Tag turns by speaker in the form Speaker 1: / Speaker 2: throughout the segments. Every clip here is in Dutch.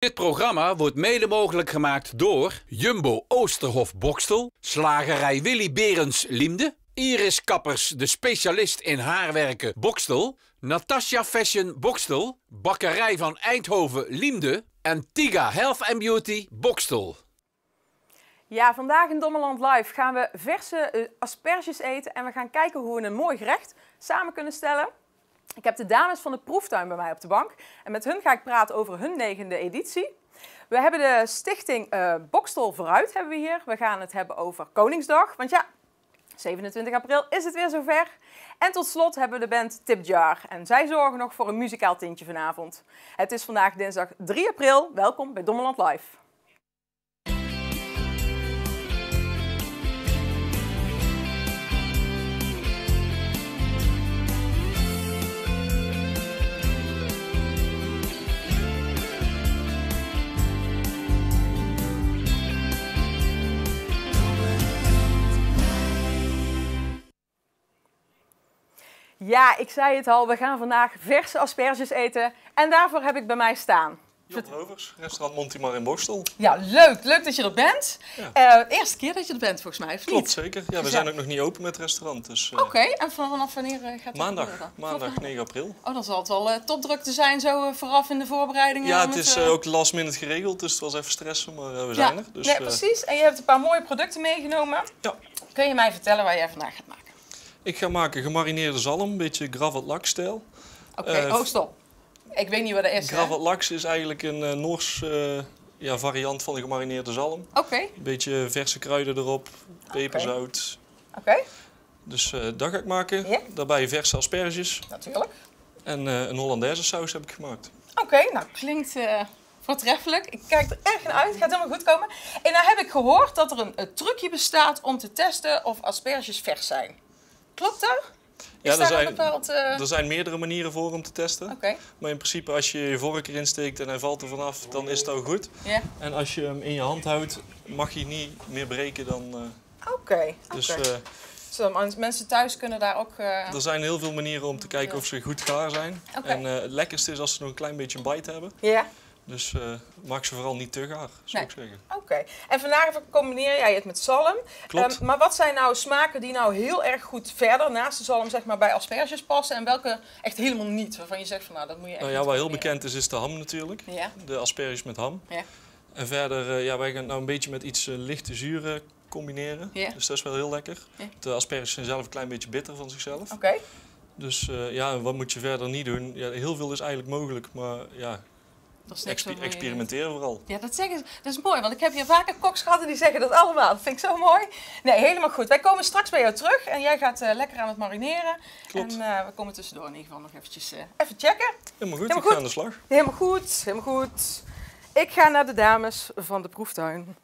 Speaker 1: Dit programma wordt mede mogelijk gemaakt door Jumbo Oosterhof Boxtel, Slagerij Willy Berends Liemde, Iris Kappers, de specialist in haarwerken Boxtel, Natasha Fashion Boxtel, Bakkerij van Eindhoven Liemde en Tiga Health and Beauty Boxtel.
Speaker 2: Ja, vandaag in Dommeland Live gaan we verse asperges eten en we gaan kijken hoe we een mooi gerecht samen kunnen stellen. Ik heb de dames van de proeftuin bij mij op de bank en met hun ga ik praten over hun 9e editie. We hebben de stichting Boxtel Vooruit hebben we hier. We gaan het hebben over Koningsdag, want ja, 27 april is het weer zover. En tot slot hebben we de band Tip Jar en zij zorgen nog voor een muzikaal tintje vanavond. Het is vandaag dinsdag 3 april. Welkom bij Dommeland Live. Ja, ik zei het al, we gaan vandaag verse asperges eten en daarvoor heb ik bij mij staan.
Speaker 3: Jon Rovers, restaurant Montimar in Boxtel.
Speaker 2: Ja, leuk dat je er bent.
Speaker 3: Ja.
Speaker 2: Eerste keer dat je er bent volgens mij, of
Speaker 3: Klopt,
Speaker 2: niet?
Speaker 3: zeker. Ja, we zijn ook nog niet open met het restaurant. Dus,
Speaker 2: Oké, en vanaf wanneer gaat het gebeuren?
Speaker 3: Maandag 9 april.
Speaker 2: Oh, dan zal het wel topdruk te zijn zo vooraf in de voorbereidingen.
Speaker 3: Ja, het is ook last minute geregeld, dus het was even stressen, maar we zijn er. Dus,
Speaker 2: nee, precies. En je hebt een paar mooie producten meegenomen.
Speaker 3: Ja.
Speaker 2: Kun je mij vertellen waar jij vandaag gaat maken?
Speaker 3: Ik ga maken gemarineerde zalm, een beetje gravat laks-stijl.
Speaker 2: Oké, stop. Ik weet niet wat dat is.
Speaker 3: Gravat laks is eigenlijk een Noors variant van de gemarineerde zalm.
Speaker 2: Oké.
Speaker 3: Een beetje verse kruiden erop, peperzout.
Speaker 2: Oké.
Speaker 3: Dus dat ga ik maken.
Speaker 2: Ja.
Speaker 3: Daarbij verse asperges.
Speaker 2: Natuurlijk.
Speaker 3: En een Hollandaise saus heb ik gemaakt.
Speaker 2: Oké, nou klinkt voortreffelijk. Ik kijk er echt naar uit. Het gaat helemaal goed komen. En nou heb ik gehoord dat er een trucje bestaat om te testen of asperges vers zijn. Klopt dat?
Speaker 3: Ja,
Speaker 2: er
Speaker 3: zijn meerdere manieren voor om te testen.
Speaker 2: Oké.
Speaker 3: Maar in principe als je je vork erin steekt en hij valt er vanaf, dan is het al goed.
Speaker 2: Ja.
Speaker 3: En als je hem in je hand houdt, mag je niet meer breken dan...
Speaker 2: Oké.
Speaker 3: Dus
Speaker 2: mensen thuis kunnen daar ook...
Speaker 3: er zijn heel veel manieren om te kijken of ze goed gaar zijn.
Speaker 2: Oké.
Speaker 3: En het lekkerste is als ze nog een klein beetje een bite hebben.
Speaker 2: Ja.
Speaker 3: Dus maak ze vooral niet te gaar, zou ik zeggen.
Speaker 2: Oké. En vandaag combineer jij het met zalm.
Speaker 3: Klopt.
Speaker 2: Maar wat zijn nou smaken die nou heel erg goed verder naast de zalm zeg maar, bij asperges passen en welke echt helemaal niet? Waarvan je zegt van nou dat moet je echt
Speaker 3: Nou ja, wat heel bekend is de ham natuurlijk.
Speaker 2: Ja.
Speaker 3: De asperges met ham.
Speaker 2: Ja.
Speaker 3: En verder, wij gaan het nou een beetje met iets lichte zuren combineren.
Speaker 2: Ja.
Speaker 3: Dus dat is wel heel lekker.
Speaker 2: Ja.
Speaker 3: De asperges zijn zelf een klein beetje bitter van zichzelf.
Speaker 2: Oké.
Speaker 3: Dus wat moet je verder niet doen? Ja, heel veel is eigenlijk mogelijk, maar ja, experimenteren vooral.
Speaker 2: Ja, dat is mooi, want ik heb hier vaker koks gehad en die zeggen dat allemaal. Dat vind ik zo mooi. Nee, helemaal goed. Wij komen straks bij jou terug en jij gaat lekker aan het marineren.
Speaker 3: Klopt.
Speaker 2: En we komen tussendoor in ieder geval nog eventjes even checken.
Speaker 3: Helemaal goed, ik ga aan de slag.
Speaker 2: Helemaal goed, helemaal goed. Ik ga naar de dames van de proeftuin.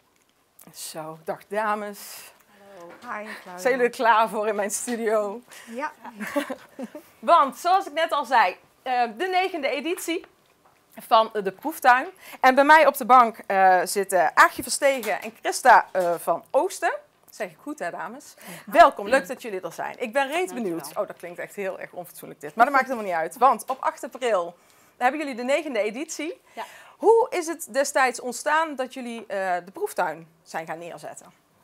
Speaker 2: Zo, dag dames.
Speaker 4: Hallo. Hi, Claudia.
Speaker 2: Zijn jullie er klaar voor in mijn studio?
Speaker 4: Ja.
Speaker 2: Want, zoals ik net al zei, de 9e editie van de proeftuin. En bij mij op de bank zitten Aagje Verstegen en Christa van Oosten. Dat zeg ik goed, hè, dames? Ja. Welkom, leuk dat jullie er zijn. Ik ben reeds benieuwd. Oh, dat klinkt echt heel erg onfatsoenlijk dit. Maar dat maakt helemaal niet uit. Want op 8 april hebben jullie de 9e editie.
Speaker 4: Ja.
Speaker 2: Hoe is het destijds ontstaan dat jullie de proeftuin zijn gaan neerzetten?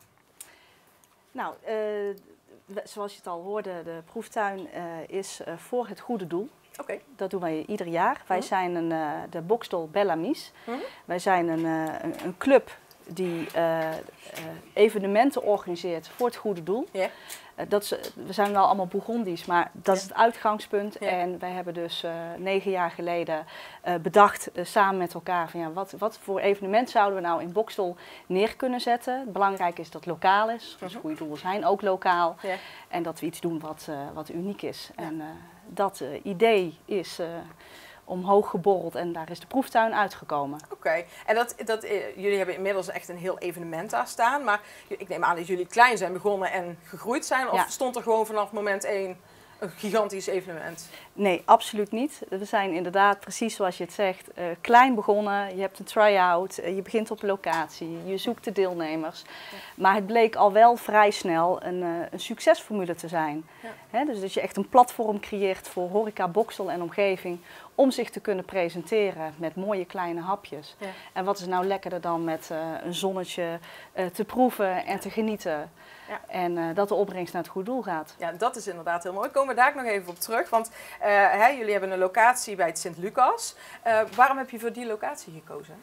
Speaker 4: Nou, zoals je het al hoorde, de proeftuin is voor het goede doel.
Speaker 2: Oké.
Speaker 4: Dat doen wij ieder jaar. Wij zijn de Boxtel Bellamies. Wij zijn een club die evenementen organiseert voor het goede doel.
Speaker 2: Yeah.
Speaker 4: We zijn wel allemaal Bourgondisch, maar dat is het uitgangspunt.
Speaker 2: Yeah.
Speaker 4: En wij hebben dus 9 jaar geleden bedacht samen met elkaar van wat voor evenement zouden we nou in Boxtel neer kunnen zetten. Belangrijk is dat het lokaal is. Dus goede doelen zijn ook lokaal. Yeah. En dat we iets doen wat uniek is. Yeah. En dat idee is omhoog geborreld en daar is de proeftuin uitgekomen.
Speaker 2: Oké. En jullie hebben inmiddels echt een heel evenement daar staan. Maar ik neem aan dat jullie klein zijn begonnen en gegroeid zijn. Of stond er gewoon vanaf moment 1 een gigantisch evenement?
Speaker 4: Nee, absoluut niet. We zijn inderdaad, precies zoals je het zegt, klein begonnen. Je hebt een try-out, je begint op locatie, je zoekt de deelnemers. Ja. Maar het bleek al wel vrij snel een succesformule te zijn. Ja. Dus dat je echt een platform creëert voor horeca, Boxtel en omgeving om zich te kunnen presenteren met mooie kleine hapjes.
Speaker 2: Ja.
Speaker 4: En wat is nou lekkerder dan met een zonnetje te proeven en te genieten.
Speaker 2: Ja.
Speaker 4: En dat de opbrengst naar het goede doel gaat.
Speaker 2: Ja, dat is inderdaad heel mooi. Komen we daar nog even op terug. Want jullie hebben een locatie bij het Sint-Lucas. Waarom heb je voor die locatie gekozen?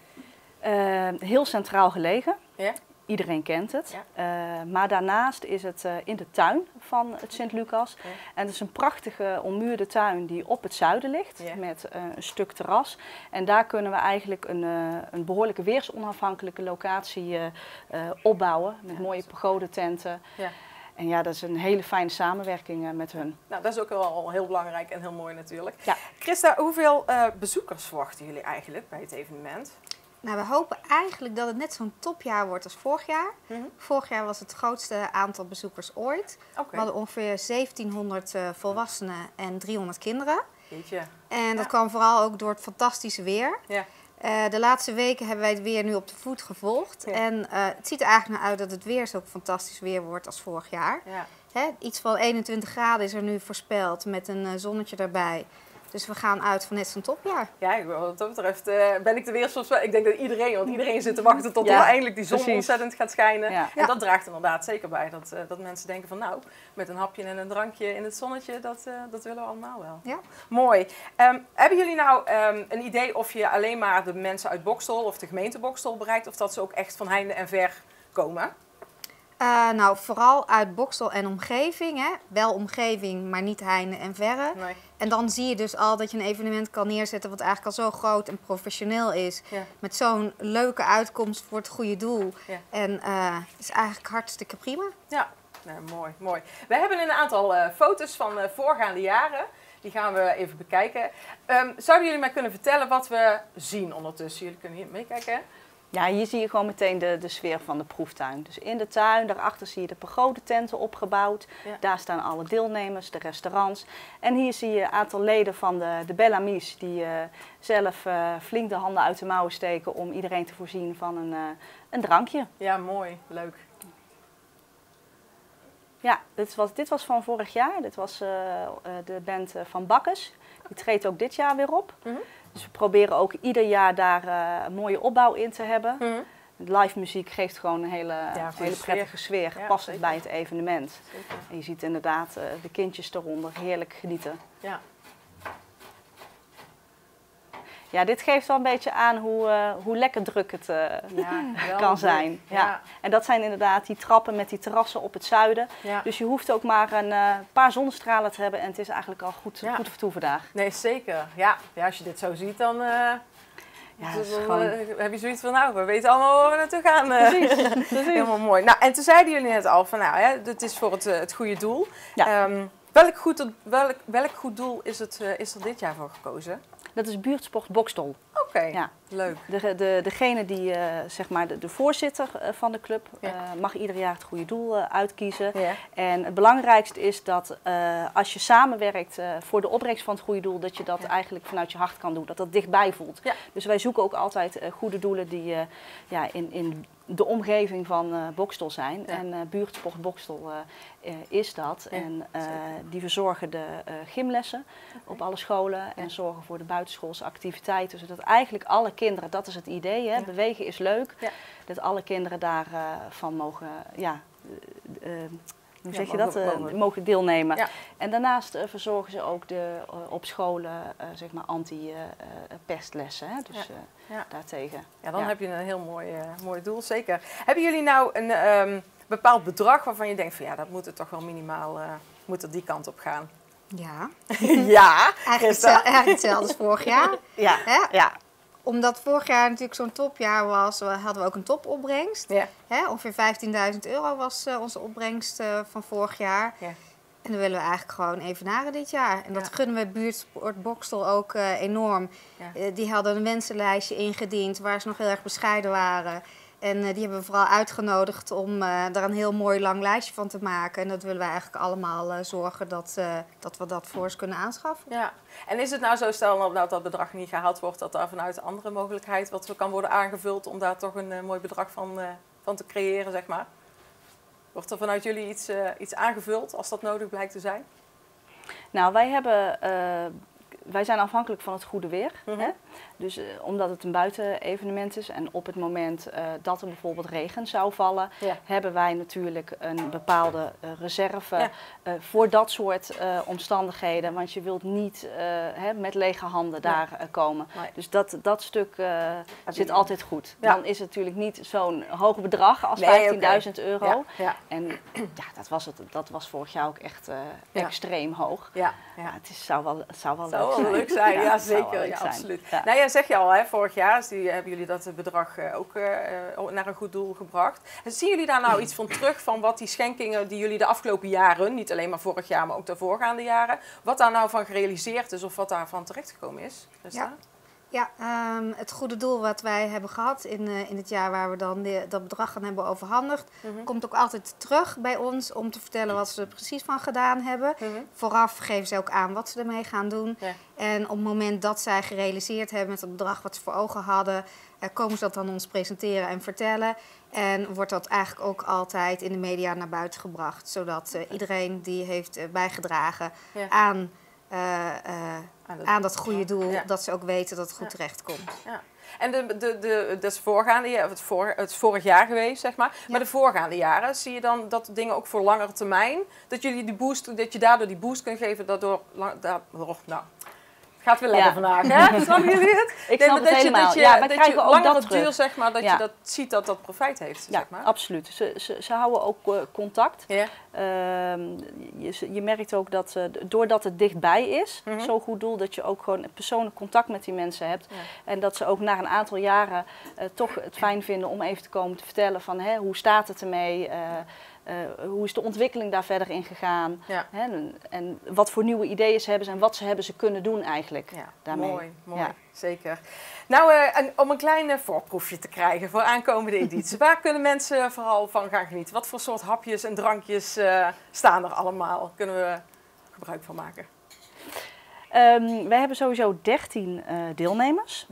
Speaker 4: Heel centraal gelegen.
Speaker 2: Ja?
Speaker 4: Iedereen kent het.
Speaker 2: Ja.
Speaker 4: Maar daarnaast is het in de tuin van het Sint-Lucas.
Speaker 2: Ja.
Speaker 4: En het is een prachtige ommuurde tuin die op het zuiden ligt.
Speaker 2: Ja.
Speaker 4: Met een stuk terras. En daar kunnen we eigenlijk een behoorlijke weersonafhankelijke locatie opbouwen. Met mooie pagodententen.
Speaker 2: Ja.
Speaker 4: En ja, dat is een hele fijne samenwerking met hun.
Speaker 2: Nou, dat is ook wel heel belangrijk en heel mooi natuurlijk.
Speaker 4: Ja.
Speaker 2: Christa, hoeveel bezoekers verwachten jullie eigenlijk bij het evenement?
Speaker 5: Nou, we hopen eigenlijk dat het net zo'n topjaar wordt als vorig jaar. Vorig jaar was het grootste aantal bezoekers ooit.
Speaker 2: Oké.
Speaker 5: We hadden ongeveer 1700 volwassenen en 300 kinderen.
Speaker 2: Jeetje.
Speaker 5: En dat kwam vooral ook door het fantastische weer.
Speaker 2: Ja.
Speaker 5: De laatste weken hebben wij het weer nu op de voet gevolgd.
Speaker 2: Ja.
Speaker 5: En het ziet er eigenlijk naar uit dat het weer zo fantastisch weer wordt als vorig jaar.
Speaker 2: Ja.
Speaker 5: Hè, iets van 21 graden is er nu voorspeld met een zonnetje erbij. Dus we gaan uit van net zo'n topjaar.
Speaker 2: Ja, wat dat betreft ben ik de weersvoorspelling. Ik denk dat iedereen zit te wachten tot
Speaker 4: Ja,
Speaker 2: eindelijk die zon
Speaker 4: precies.
Speaker 2: ontzettend gaat schijnen.
Speaker 4: Ja.
Speaker 2: En dat draagt inderdaad zeker bij dat mensen denken van nou, met een hapje en een drankje in het zonnetje, dat willen we allemaal wel.
Speaker 5: Ja.
Speaker 2: Mooi. Hebben jullie nou een idee of je alleen maar de mensen uit Boxtel of de gemeente Boxtel bereikt, of dat ze ook echt van heinde en ver komen?
Speaker 5: Nou, vooral uit Boxtel en omgeving. Hè. Wel omgeving, maar niet heinde en verre.
Speaker 2: Nee.
Speaker 5: En dan zie je dus al dat je een evenement kan neerzetten wat eigenlijk al zo groot en professioneel is.
Speaker 2: Ja.
Speaker 5: Met zo'n leuke uitkomst voor het goede doel.
Speaker 2: Ja.
Speaker 5: En het is eigenlijk hartstikke prima.
Speaker 2: Ja, nee, mooi, mooi. We hebben een aantal foto's van voorgaande jaren. Die gaan we even bekijken. Zouden jullie mij kunnen vertellen wat we zien ondertussen? Jullie kunnen hier meekijken.
Speaker 4: Ja, hier zie je gewoon meteen de sfeer van de proeftuin. Dus in de tuin, daarachter zie je de pagodententen opgebouwd.
Speaker 2: Ja.
Speaker 4: Daar staan alle deelnemers, de restaurants. En hier zie je een aantal leden van de Bellamies die zelf flink de handen uit de mouwen steken om iedereen te voorzien van een drankje.
Speaker 2: Ja, mooi. Leuk.
Speaker 4: Ja, dit was van vorig jaar. Dit was de band van Bakkes. Die treedt ook dit jaar weer op.
Speaker 2: Mhm.
Speaker 4: Dus we proberen ook ieder jaar daar een mooie opbouw in te hebben.
Speaker 2: Mhm.
Speaker 4: Live muziek geeft gewoon een hele
Speaker 2: goede
Speaker 4: prettige sfeer,
Speaker 2: Ja,
Speaker 4: passend
Speaker 2: zeker.
Speaker 4: bij het evenement.
Speaker 2: Zeker.
Speaker 4: En je ziet inderdaad de kindjes eronder heerlijk genieten.
Speaker 2: Ja.
Speaker 4: Ja, dit geeft wel een beetje aan hoe lekker druk het
Speaker 2: wel
Speaker 4: kan
Speaker 2: druk.
Speaker 4: zijn. Ja.
Speaker 2: Ja.
Speaker 4: En dat zijn inderdaad die trappen met die terrassen op het zuiden.
Speaker 2: Ja.
Speaker 4: Dus je hoeft ook maar een paar zonnestralen te hebben en het is eigenlijk al goed voor vandaag.
Speaker 2: Nee, zeker. Ja. Ja, als je dit zo ziet, dan
Speaker 4: Ja, dat is
Speaker 2: dan,
Speaker 4: gewoon...
Speaker 2: heb je zoiets van, nou, we weten allemaal waar we naartoe gaan.
Speaker 4: Precies.
Speaker 2: Helemaal mooi. Nou, en toen zeiden jullie net al van, nou, hè, dit is voor het goede doel.
Speaker 4: Ja.
Speaker 2: Welk goed doel is er dit jaar voor gekozen?
Speaker 4: Dat is buurtsport Boxtel.
Speaker 2: Oké,
Speaker 4: Ja.
Speaker 2: leuk.
Speaker 4: Degene die, zeg maar de voorzitter van de club, mag ieder jaar het goede doel uitkiezen.
Speaker 2: Ja.
Speaker 4: En het belangrijkste is dat als je samenwerkt voor de opbrengst van het goede doel, dat je dat eigenlijk vanuit je hart kan doen. Dat dat dichtbij voelt.
Speaker 2: Ja.
Speaker 4: Dus wij zoeken ook altijd goede doelen die in de omgeving van Boxtel zijn.
Speaker 2: Ja.
Speaker 4: En buurtsport Boxtel is dat.
Speaker 2: Ja,
Speaker 4: En
Speaker 2: zeker.
Speaker 4: die verzorgen de gymlessen op alle scholen en zorgen voor de buitenschoolse activiteiten. Zodat eigenlijk alle kinderen, dat is het idee, hè,
Speaker 2: Ja.
Speaker 4: bewegen is leuk,
Speaker 2: Ja.
Speaker 4: dat alle kinderen daarvan mogen, hoe zeg je
Speaker 2: mogen-
Speaker 4: mogen deelnemen.
Speaker 2: Ja.
Speaker 4: En daarnaast verzorgen ze ook op scholen zeg maar anti-pestlessen, dus
Speaker 2: Ja.
Speaker 4: daartegen.
Speaker 2: Ja, dan heb je een heel mooi doel, zeker. Hebben jullie nou een bepaald bedrag waarvan je denkt van, ja, dat moet het toch wel minimaal, moet er die kant op gaan?
Speaker 5: Ja,
Speaker 2: Ja,
Speaker 5: eigenlijk hetzelfde als vorig jaar.
Speaker 4: Ja,
Speaker 5: Hè?
Speaker 4: ja.
Speaker 5: Omdat vorig jaar natuurlijk zo'n topjaar was, hadden we ook een topopbrengst.
Speaker 2: Ja.
Speaker 5: Hè, ongeveer €15.000 was onze opbrengst van vorig jaar.
Speaker 2: Ja.
Speaker 5: En dan willen we eigenlijk gewoon evenaren dit jaar. En dat
Speaker 2: Ja.
Speaker 5: gunnen we buurtsport Boxtel ook enorm.
Speaker 2: Ja.
Speaker 5: Die hadden een wensenlijstje ingediend waar ze nog heel erg bescheiden waren. En die hebben we vooral uitgenodigd om daar een heel mooi lang lijstje van te maken. En dat willen we eigenlijk allemaal zorgen dat we dat voor ze kunnen aanschaffen.
Speaker 2: Ja. En is het nou zo, stel dat bedrag niet gehaald wordt, dat daar vanuit een andere mogelijkheid wat kan worden aangevuld om daar toch een mooi bedrag van te creëren, zeg maar? Wordt er vanuit jullie iets aangevuld als dat nodig blijkt te zijn?
Speaker 4: Nou, wij hebben wij zijn afhankelijk van het goede weer. Hè? Dus omdat het een buitenevenement is en op het moment dat er bijvoorbeeld regen zou vallen, hebben wij natuurlijk een bepaalde reserve voor dat soort omstandigheden. Want je wilt niet met lege handen daar komen. Nee. Dus dat stuk zit altijd goed. Ja. Dan is het natuurlijk niet zo'n hoog bedrag als €15.000. Ja. En dat was vorig jaar ook echt extreem hoog. Ja. Het zou wel leuk zijn. Ja, zeker. Ja, absoluut.
Speaker 2: Ja. Nou ja, zeg je al, hè, vorig jaar hebben jullie dat bedrag ook naar een goed doel gebracht. En zien jullie daar nou iets van terug van wat die schenkingen die jullie de afgelopen jaren, niet alleen maar vorig jaar, maar ook de voorgaande jaren, wat daar nou van gerealiseerd is of wat daarvan terechtgekomen is? Christa?
Speaker 5: Ja, het goede doel wat wij hebben gehad in het jaar waar we dan dat bedrag aan hebben overhandigd, komt ook altijd terug bij ons om te vertellen wat ze er precies van gedaan hebben. Vooraf geven ze ook aan wat ze ermee gaan doen. Ja. En op het moment dat zij gerealiseerd hebben met het bedrag wat ze voor ogen hadden, komen ze dat aan ons presenteren en vertellen. En wordt dat eigenlijk ook altijd in de media naar buiten gebracht, zodat iedereen die heeft bijgedragen aan dat goede doel, dat ze ook weten dat het goed terecht komt. Ja.
Speaker 2: En dat is voorgaande jaar, het is vorig jaar geweest, zeg maar. Maar de voorgaande jaren, zie je dan dat dingen ook voor langere termijn, dat jullie die boost, dat je daardoor die boost kunt geven, gaat weer lekker vandaag, hè? Snappen jullie het?
Speaker 4: Ik snap het helemaal.
Speaker 2: Dat je langere duur, zeg maar, dat je dat ziet dat profijt heeft, zeg maar.
Speaker 4: Absoluut. Ze houden ook contact. Ja. Je merkt ook dat doordat het dichtbij is, zo'n goed doel, dat je ook gewoon persoonlijk contact met die mensen hebt. Ja. En dat ze ook na een aantal jaren toch het fijn vinden om even te komen te vertellen van hoe staat het ermee? Hoe is de ontwikkeling daar verder in gegaan? Ja. En wat voor nieuwe ideeën ze hebben en wat ze hebben kunnen doen eigenlijk daarmee.
Speaker 2: Mooi, ja. Zeker. Nou, om een klein voorproefje te krijgen voor aankomende editie. Waar kunnen mensen vooral van gaan genieten? Wat voor soort hapjes en drankjes staan er allemaal? Kunnen we gebruik van maken?
Speaker 4: We hebben sowieso 13 deelnemers.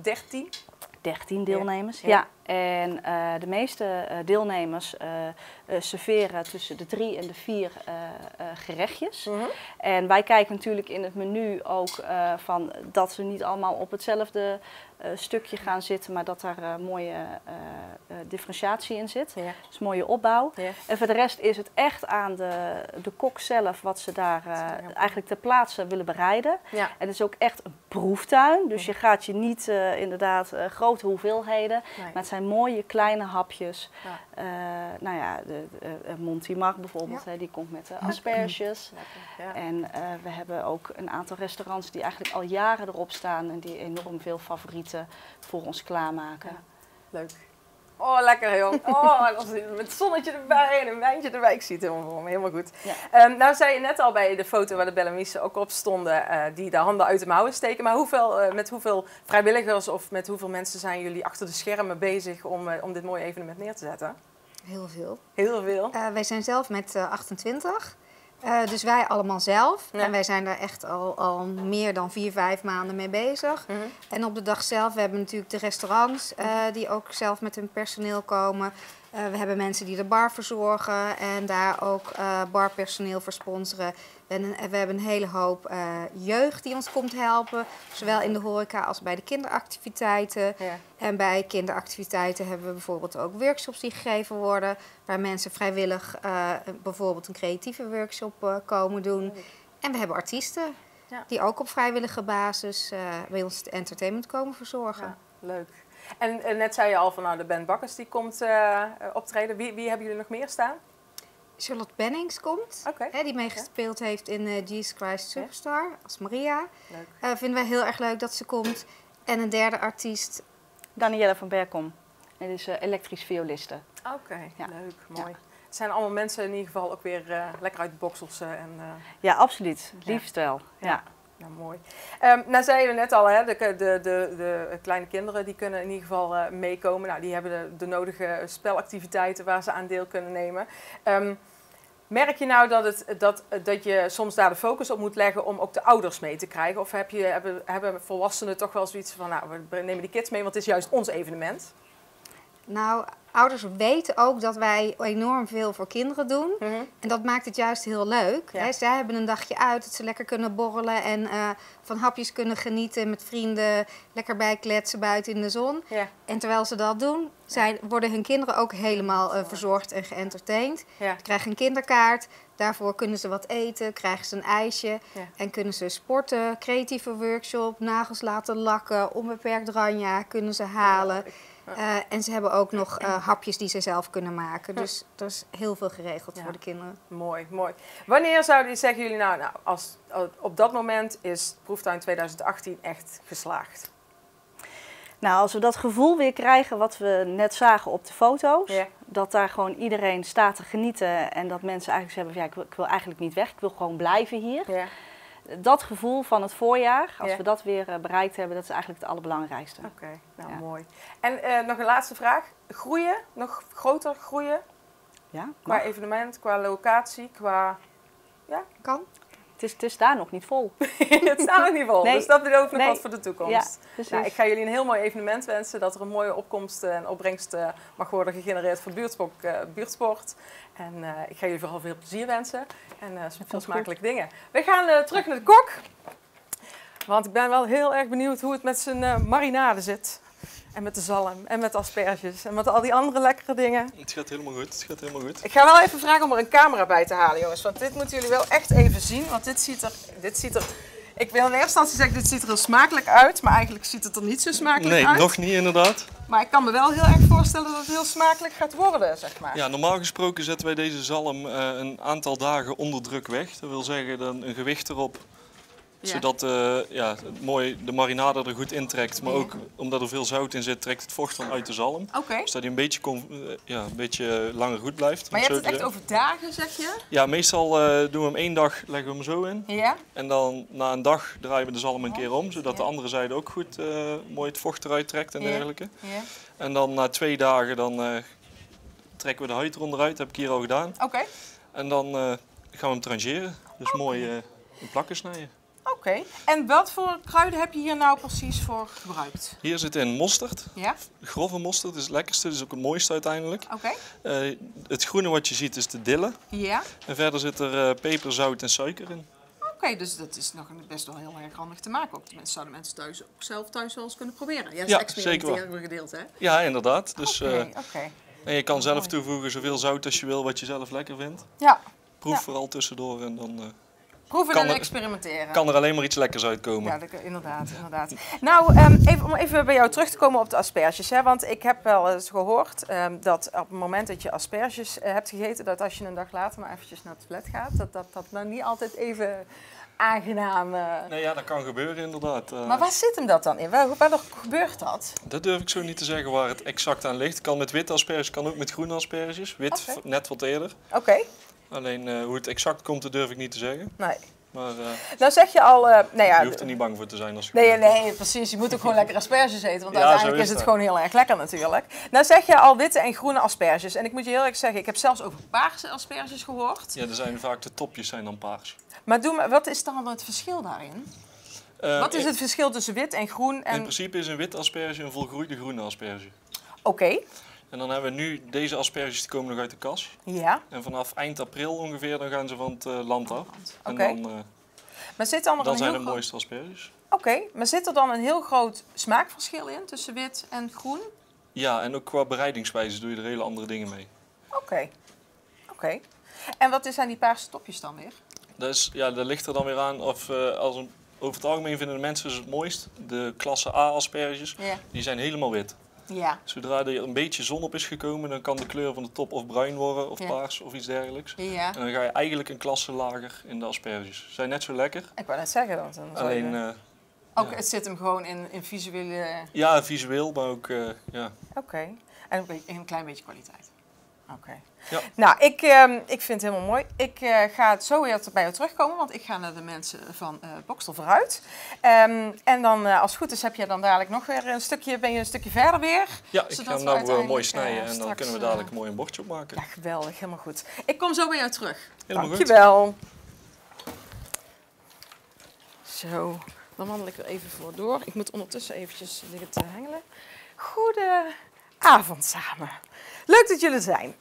Speaker 4: 13 deelnemers, ja. En de meeste deelnemers serveren tussen de 3 en de 4 gerechtjes. En wij kijken natuurlijk in het menu ook van dat ze niet allemaal op hetzelfde stukje gaan zitten, maar dat daar mooie differentiatie in zit. Ja. Dus mooie opbouw. Ja. En voor de rest is het echt aan de kok zelf wat ze daar eigenlijk ter plaatse willen bereiden. Ja. En het is ook echt een proeftuin, dus je gaat je niet inderdaad grote hoeveelheden, maar het zijn mooie kleine hapjes. Ja. Monty-Mark bijvoorbeeld, die komt met asperges. Ja. En we hebben ook een aantal restaurants die eigenlijk al jaren erop staan en die enorm veel favorieten voor ons klaarmaken. Ja.
Speaker 2: Leuk. Oh, lekker jong. Oh, met het zonnetje erbij en een wijntje erbij. Ik zie het helemaal voor me. Helemaal goed. Ja. Nou zei je net al bij de foto waar de Bellamy's ook op stonden, die de handen uit de mouwen steken. Maar met hoeveel vrijwilligers of met hoeveel mensen zijn jullie achter de schermen bezig om dit mooie evenement neer te zetten?
Speaker 5: Heel veel.
Speaker 2: Heel veel?
Speaker 5: Wij zijn zelf met 28. Dus wij allemaal zelf. Ja. En wij zijn daar echt al meer dan 4-5 maanden mee bezig. En op de dag zelf, we hebben natuurlijk de restaurants die ook zelf met hun personeel komen. We hebben mensen die de bar verzorgen en daar ook barpersoneel voor sponsoren. We hebben een hele hoop jeugd die ons komt helpen. Zowel in de horeca als bij de kinderactiviteiten. Ja. En bij kinderactiviteiten hebben we bijvoorbeeld ook workshops die gegeven worden. Waar mensen vrijwillig bijvoorbeeld een creatieve workshop komen doen. En we hebben artiesten die ook op vrijwillige basis bij ons het entertainment komen verzorgen.
Speaker 2: Ja, leuk. En net zei je al van de band Bakkers die komt optreden. Wie hebben jullie nog meer staan?
Speaker 5: Charlotte Bennings komt, die meegespeeld heeft in Jesus Christ Superstar als Maria. Vinden wij heel erg leuk dat ze komt. En een derde artiest.
Speaker 4: Danielle van Berkom. Dat is elektrisch violiste.
Speaker 2: Oké, leuk, mooi. Ja. Het zijn allemaal mensen in ieder geval ook weer lekker uit de boksels.
Speaker 4: Ja, absoluut. Liefst wel. Ja.
Speaker 2: Nou, mooi. Nou zei je net al, hè, de kleine kinderen die kunnen in ieder geval meekomen. Nou, die hebben de nodige spelactiviteiten waar ze aan deel kunnen nemen. Merk je nou dat je soms daar de focus op moet leggen om ook de ouders mee te krijgen? Of hebben volwassenen toch wel zoiets van, nou, we nemen die kids mee, want het is juist ons evenement?
Speaker 5: Nou, ouders weten ook dat wij enorm veel voor kinderen doen. En dat maakt het juist heel leuk.
Speaker 2: Ja.
Speaker 5: Hè? Zij hebben een dagje uit, dat ze lekker kunnen borrelen en van hapjes kunnen genieten met vrienden. Lekker bijkletsen buiten in de zon.
Speaker 2: Ja.
Speaker 5: En terwijl ze dat doen, worden hun kinderen ook helemaal verzorgd en geëntertained.
Speaker 2: Ja.
Speaker 5: Ze krijgen een kinderkaart, daarvoor kunnen ze wat eten, krijgen ze een ijsje.
Speaker 2: Ja.
Speaker 5: En kunnen ze sporten, creatieve workshop, nagels laten lakken, onbeperkt ranja kunnen ze halen. En ze hebben ook nog hapjes die ze zelf kunnen maken. Dus er is heel veel geregeld voor de kinderen.
Speaker 2: Mooi, mooi. Wanneer zeggen jullie nou als, op dat moment is Proeftuin 2018 echt geslaagd?
Speaker 4: Nou, als we dat gevoel weer krijgen wat we net zagen op de foto's,
Speaker 2: Ja.
Speaker 4: dat daar gewoon iedereen staat te genieten en dat mensen eigenlijk zeggen, ja, ik wil eigenlijk niet weg, ik wil gewoon blijven hier.
Speaker 2: Ja.
Speaker 4: Dat gevoel van het voorjaar, als
Speaker 2: Ja.
Speaker 4: we dat weer bereikt hebben, dat is eigenlijk het allerbelangrijkste.
Speaker 2: Oké, nou
Speaker 4: Ja.
Speaker 2: mooi. En nog een laatste vraag. Groeien, nog groter groeien
Speaker 4: Ja,
Speaker 2: qua
Speaker 4: mag.
Speaker 2: evenement, qua locatie, qua...
Speaker 5: Kan?
Speaker 4: Het is daar nog niet vol.
Speaker 2: Het staat nog niet vol,
Speaker 4: Nee.
Speaker 2: dus dat is ook nog
Speaker 4: Nee.
Speaker 2: wat voor de toekomst.
Speaker 4: Ja, precies.
Speaker 2: Nou, ik ga jullie een heel mooi evenement wensen. Dat er een mooie opkomst en opbrengst mag worden gegenereerd voor buurtsport. En ik ga jullie vooral veel plezier wensen. En veel smakelijke dingen. We gaan terug naar de kok. Want ik ben wel heel erg benieuwd hoe het met zijn marinade zit. En met de zalm en met de asperges en met al die andere lekkere dingen.
Speaker 3: Het gaat helemaal goed, het gaat helemaal goed.
Speaker 2: Ik ga wel even vragen om er een camera bij te halen, jongens. Want dit moeten jullie wel echt even zien. Want dit ziet er... Ik wil in eerste instantie zeggen, dit ziet er heel smakelijk uit. Maar eigenlijk ziet het er niet zo smakelijk
Speaker 3: Nee,
Speaker 2: uit.
Speaker 3: nog niet inderdaad.
Speaker 2: Maar ik kan me wel heel erg voorstellen dat het heel smakelijk gaat worden, zeg maar.
Speaker 3: Ja, normaal gesproken zetten wij deze zalm een aantal dagen onder druk weg. Dat wil zeggen dan een gewicht erop,
Speaker 2: Ja.
Speaker 3: zodat de marinade er goed intrekt. Maar ook omdat er veel zout in zit, trekt het vocht dan uit de zalm.
Speaker 2: Oké.
Speaker 3: Zodat hij een beetje langer goed blijft.
Speaker 2: Maar je
Speaker 3: om
Speaker 2: hebt
Speaker 3: zo
Speaker 2: het
Speaker 3: te
Speaker 2: echt
Speaker 3: zeggen.
Speaker 2: over dagen, zeg je?
Speaker 3: Ja, meestal doen we hem 1 dag, leggen we hem zo in.
Speaker 2: Ja.
Speaker 3: En dan na een dag draaien we de zalm een keer om, zodat de andere zijde ook goed mooi het vocht eruit trekt en
Speaker 2: Ja.
Speaker 3: dergelijke.
Speaker 2: Ja.
Speaker 3: En dan na 2 dagen dan trekken we de huid eronder uit, dat heb ik hier al gedaan.
Speaker 2: Oké.
Speaker 3: En dan gaan we hem trancheren, dus mooi in plakken snijden.
Speaker 2: Oké. En wat voor kruiden heb je hier nou precies voor gebruikt?
Speaker 3: Hier zit in mosterd.
Speaker 2: Ja.
Speaker 3: Grove mosterd is het lekkerste, dat is ook het mooiste uiteindelijk.
Speaker 2: Oké.
Speaker 3: Het groene wat je ziet is de dille.
Speaker 2: Ja.
Speaker 3: En verder zit er peper, zout en suiker in.
Speaker 2: Oké, dus dat is nog best wel heel erg handig te maken. Ook tenminste zouden mensen thuis ook zelf thuis wel eens kunnen proberen. Ja, dat is het experimenteren gedeelte, hè?
Speaker 3: Ja, inderdaad. Dus,
Speaker 2: Oké.
Speaker 3: en je kan zelf toevoegen zoveel zout als je wil, wat je zelf lekker vindt.
Speaker 2: Ja.
Speaker 3: Proef
Speaker 2: Ja.
Speaker 3: vooral tussendoor en dan
Speaker 2: Proeven
Speaker 3: Kan
Speaker 2: en
Speaker 3: er-
Speaker 2: experimenteren.
Speaker 3: kan er alleen maar iets lekkers uitkomen.
Speaker 2: Ja, inderdaad, inderdaad. Nou, om even bij jou terug te komen op de asperges. Hè? Want ik heb wel eens gehoord dat op het moment dat je asperges hebt gegeten, dat als je een dag later maar eventjes naar het toilet gaat, dat nou niet altijd even aangenaam...
Speaker 3: Nee, ja, dat kan gebeuren inderdaad.
Speaker 2: Maar waar zit hem dat dan in? Waardoor gebeurt dat?
Speaker 3: Dat durf ik zo niet te zeggen waar het exact aan ligt. Kan met witte asperges, kan ook met groene asperges. Wit
Speaker 2: Oké.
Speaker 3: net wat eerder.
Speaker 2: Oké,
Speaker 3: Alleen hoe het exact komt, dat durf ik niet te zeggen.
Speaker 2: nee.
Speaker 3: Maar
Speaker 2: Nou zeg je al, nou ja...
Speaker 3: je hoeft er niet bang voor te zijn als je
Speaker 2: Nee, precies. Je moet ook gewoon lekker asperges eten, want
Speaker 3: Ja,
Speaker 2: uiteindelijk
Speaker 3: zo
Speaker 2: is
Speaker 3: is
Speaker 2: het
Speaker 3: dat.
Speaker 2: gewoon heel erg lekker natuurlijk. Nou zeg je al witte en groene asperges. En ik moet je heel erg zeggen, ik heb zelfs over paarse asperges gehoord.
Speaker 3: Ja, er zijn vaak de topjes zijn dan paars.
Speaker 2: Maar wat is dan het verschil daarin? Wat is het verschil tussen wit en groen?
Speaker 3: In
Speaker 2: En...
Speaker 3: principe is een wit asperge een volgroeide groene asperge.
Speaker 2: Oké,
Speaker 3: En dan hebben we nu deze asperges, die komen nog uit de kas.
Speaker 2: ja.
Speaker 3: En vanaf eind april ongeveer, dan gaan ze van het land af. En
Speaker 2: Oké.
Speaker 3: dan,
Speaker 2: Maar zit dan,
Speaker 3: dan
Speaker 2: een
Speaker 3: zijn
Speaker 2: heel
Speaker 3: de
Speaker 2: groot...
Speaker 3: mooiste asperges.
Speaker 2: Oké, maar zit er dan een heel groot smaakverschil in tussen wit en groen?
Speaker 3: Ja, en ook qua bereidingswijze doe je er hele andere dingen mee.
Speaker 2: Oké. En wat zijn die paarse topjes dan weer?
Speaker 3: Dat ligt er dan weer aan of over het algemeen vinden de mensen het mooist. De klasse A asperges,
Speaker 2: Ja.
Speaker 3: die zijn helemaal wit.
Speaker 2: Ja.
Speaker 3: Zodra er een beetje zon op is gekomen, dan kan de kleur van de top of bruin worden of
Speaker 2: Ja.
Speaker 3: paars of iets dergelijks.
Speaker 2: Ja.
Speaker 3: En dan ga je eigenlijk een klasse lager in de asperges. Ze zijn net zo lekker,
Speaker 2: Ik wou net zeggen, want dan zou je...
Speaker 3: alleen
Speaker 2: Ook,
Speaker 3: ja.
Speaker 2: het zit hem gewoon in visuele...
Speaker 3: ja, visueel, maar ook ja.
Speaker 2: Oké. En een klein beetje kwaliteit. Oké.
Speaker 3: Ja.
Speaker 2: Nou, ik vind het helemaal mooi. Ik ga het zo weer bij jou terugkomen, want ik ga naar de mensen van Bokstel vooruit. En dan, als het goed is, heb je dan dadelijk nog weer ben je een stukje verder weer.
Speaker 3: Ja, ik
Speaker 2: Zodat
Speaker 3: ga hem
Speaker 2: we
Speaker 3: nou
Speaker 2: uiteindelijk,
Speaker 3: mooi snijden en dan
Speaker 2: straks,
Speaker 3: kunnen we dadelijk mooi een bordje opmaken.
Speaker 2: Ja, geweldig. Helemaal goed. Ik kom zo bij jou terug.
Speaker 3: Helemaal goed.
Speaker 2: Dankjewel. Zo, dan wandel ik er even voor door. Ik moet ondertussen eventjes liggen te hengelen. avond samen. Leuk dat jullie er zijn.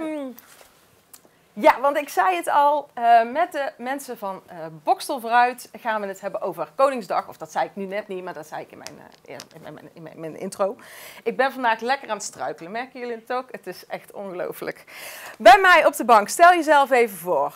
Speaker 2: Ja, want ik zei het al, met de mensen van Boxtel vooruit gaan we het hebben over Koningsdag. Of dat zei ik nu net niet, maar dat zei ik in mijn intro. Ik ben vandaag lekker aan het struikelen. Merken jullie het ook? Het is echt ongelooflijk. Bij mij op de bank, stel jezelf even voor.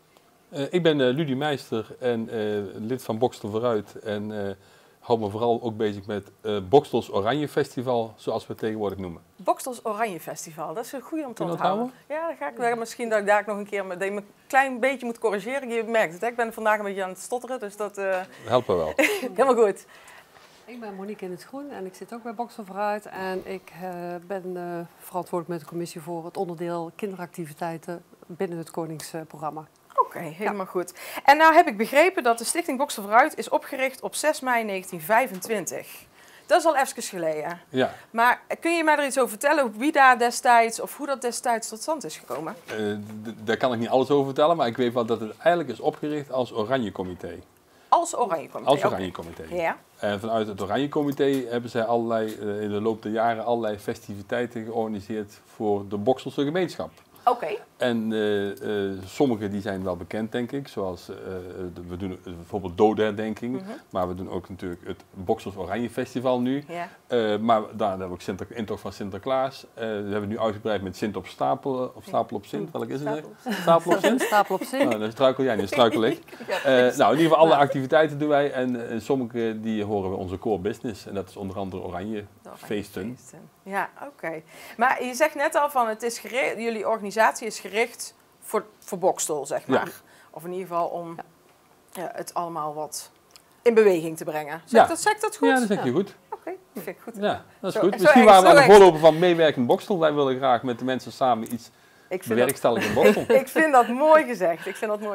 Speaker 6: Ik ben Ludie Meister en lid van Boxtel vooruit. En hou me vooral ook bezig met Boxtels Oranje Festival, zoals we het tegenwoordig noemen.
Speaker 2: Boxtels Oranje Festival, dat is een goede om te
Speaker 6: Kun je dat
Speaker 2: onthouden. Ja, dan ga ik weer. Misschien dat ik daar nog een keer een klein beetje moet corrigeren. Je merkt het, hè? Ik ben vandaag een beetje aan het stotteren, dus dat
Speaker 6: Helpen wel.
Speaker 2: helemaal goed.
Speaker 7: Ik ben Monique in het Groen en ik zit ook bij Boxtel vooruit. En ik ben verantwoordelijk met de commissie voor het onderdeel kinderactiviteiten binnen het Koningsprogramma.
Speaker 2: Oké, helemaal goed. En nou heb ik begrepen dat de Stichting Boxtel vooruit is opgericht op 6 mei 1925. Dat is al even geleden.
Speaker 6: Ja.
Speaker 2: Maar kun je mij er iets over vertellen wie daar destijds of hoe dat destijds tot stand is gekomen?
Speaker 6: Daar kan ik niet alles over vertellen, maar ik weet wel dat het eigenlijk is opgericht als Oranje Comité.
Speaker 2: Als Oranje Comité?
Speaker 6: Als Oranje Comité.
Speaker 2: Ja.
Speaker 6: En vanuit het Oranje Comité hebben zij in de loop der jaren allerlei festiviteiten georganiseerd voor de Boxtelse gemeenschap.
Speaker 2: Oké.
Speaker 6: En sommige die zijn wel bekend, denk ik. Zoals, we doen bijvoorbeeld dodenherdenking. Maar we doen ook natuurlijk het Boxtels Oranje Festival nu.
Speaker 2: Ja.
Speaker 6: Maar daar hebben we ook intocht van Sinterklaas. We hebben nu uitgebreid met Sint op Stapel. Of Stapel op Sint, welk is het? Stapel op Sint?
Speaker 7: Stapel op Sint.
Speaker 6: Nou, dan struikel jij niet, struikel ik. Nou, in ieder geval alle activiteiten doen wij. En sommige die horen bij onze core business. En dat is onder andere Oranje Feesten.
Speaker 2: Ja, oké. Maar je zegt net al van het is gericht, jullie organisatie is gericht voor Boxtel, zeg maar.
Speaker 6: Ja.
Speaker 2: Of in ieder geval om het allemaal wat in beweging te brengen. Zeg ik dat goed?
Speaker 6: Ja, dat zeg je goed.
Speaker 2: Oké, dat vind ik goed.
Speaker 6: Ja, dat is
Speaker 2: Zo-
Speaker 6: goed.
Speaker 2: zo
Speaker 6: Misschien
Speaker 2: echt,
Speaker 6: waren we aan
Speaker 2: zo
Speaker 6: de
Speaker 2: echt.
Speaker 6: voorloper van meewerkend Boxtel. Wij willen graag met de mensen samen iets bewerkstelligen in Boxtel.
Speaker 2: Ik vind dat mooi gezegd.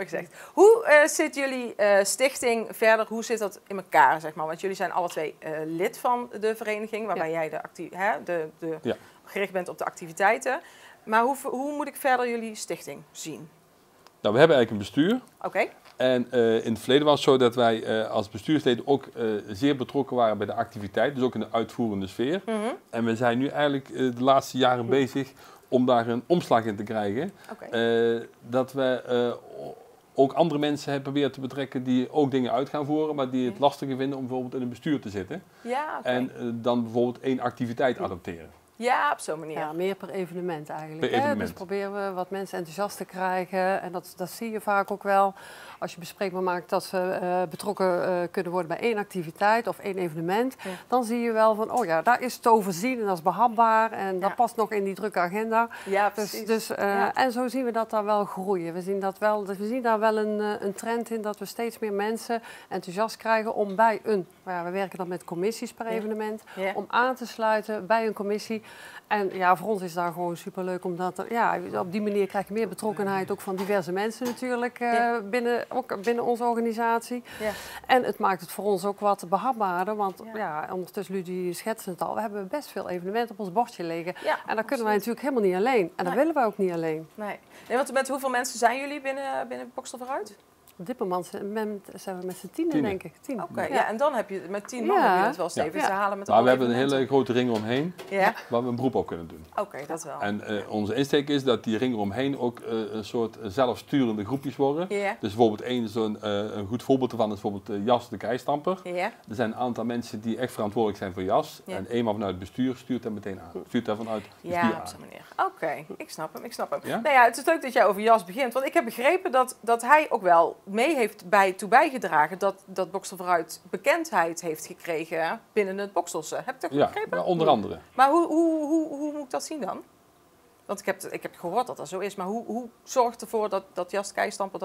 Speaker 2: Hoe zit jullie stichting verder? Hoe zit dat in elkaar, zeg maar? Want jullie zijn alle twee lid van de vereniging, waarbij jij gericht bent op de activiteiten. Maar hoe moet ik verder jullie stichting zien?
Speaker 6: Nou, we hebben eigenlijk een bestuur.
Speaker 2: Oké.
Speaker 6: En in het verleden was het zo dat wij als bestuursleden ook zeer betrokken waren bij de activiteit. Dus ook in de uitvoerende sfeer. En we zijn nu eigenlijk de laatste jaren bezig om daar een omslag in te krijgen. Dat we ook andere mensen proberen te betrekken die ook dingen uit gaan voeren, maar die het lastiger vinden om bijvoorbeeld in een bestuur te zitten.
Speaker 2: Ja, oké.
Speaker 6: En dan bijvoorbeeld één activiteit adopteren.
Speaker 2: Ja, op zo'n manier.
Speaker 7: Ja, meer per evenement eigenlijk.
Speaker 6: Per evenement.
Speaker 7: Dus proberen we wat mensen enthousiast te krijgen. En dat zie je vaak ook wel. Als je bespreekbaar maakt dat ze betrokken kunnen worden bij één activiteit of één evenement. Ja. Dan zie je wel van, oh ja, daar is te overzien en dat is behapbaar. En dat past nog in die drukke agenda. Ja, precies. En zo zien we dat daar wel groeien. We zien daar wel een trend in dat we steeds meer mensen enthousiast krijgen om bij we werken dan met commissies per evenement. Ja. Om aan te sluiten bij een commissie. En ja, voor ons is dat gewoon superleuk, omdat op die manier krijg je meer betrokkenheid ook van diverse mensen natuurlijk binnen onze organisatie. Ja. En het maakt het voor ons ook wat behapbaarder, want ondertussen Ludie schetst het al, we hebben best veel evenementen op ons bordje liggen. Ja, en daar kunnen wij natuurlijk helemaal niet alleen. En dat willen wij ook niet alleen.
Speaker 2: Nee, want met hoeveel mensen zijn jullie binnen Boxtel vooruit?
Speaker 7: Op dit moment zijn we met z'n 10, denk ik.
Speaker 2: Oké, en dan heb je met 10 man heb je het wel stevig te halen met
Speaker 6: maar we hebben een hele grote ring omheen waar we een beroep op kunnen doen.
Speaker 2: Oké, dat wel.
Speaker 6: En onze insteek is dat die ring eromheen ook een soort zelfsturende groepjes worden. Dus bijvoorbeeld een goed voorbeeld ervan is bijvoorbeeld Jas de Keistamper. Er zijn een aantal mensen die echt verantwoordelijk zijn voor Jas. En eenmaal vanuit het bestuur stuurt hem meteen aan. Stuurt hem vanuit het bestuur aan.
Speaker 2: Ja, op zo'n manier. Oké, ik snap hem. Ja? Nou ja, het is leuk dat jij over Jas begint. Want ik heb begrepen dat hij ook wel mee heeft toe bijgedragen dat Boxtel vooruit bekendheid heeft gekregen binnen het Boxtelse. Heb je dat begrepen?
Speaker 6: Ja, onder andere.
Speaker 2: Maar hoe moet ik dat zien dan? Want ik heb gehoord dat dat zo is, maar hoe zorgt ervoor dat Jas Keistamper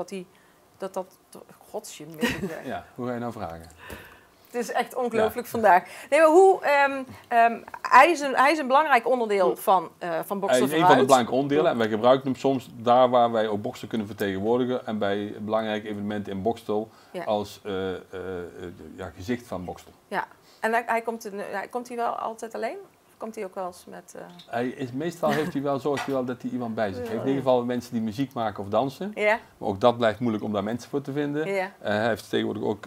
Speaker 2: godsje.
Speaker 6: Ja, hoe ga je nou vragen?
Speaker 2: Het is echt ongelooflijk vandaag. Nee, maar hij is een belangrijk onderdeel van Boxtel vooruit.
Speaker 6: Hij is een van de belangrijke onderdelen en wij gebruiken hem soms daar waar wij ook Boxtel kunnen vertegenwoordigen en bij belangrijke evenementen in Boxtel als gezicht van Boxtel.
Speaker 2: Ja, en hij komt hij wel altijd alleen? komt hij ook wel eens met...
Speaker 6: Meestal zorgt hij wel dat hij iemand bij zich heeft. In ieder geval mensen die muziek maken of dansen.
Speaker 2: Ja.
Speaker 6: Maar ook dat blijft moeilijk om daar mensen voor te vinden.
Speaker 2: Ja.
Speaker 6: Hij heeft tegenwoordig ook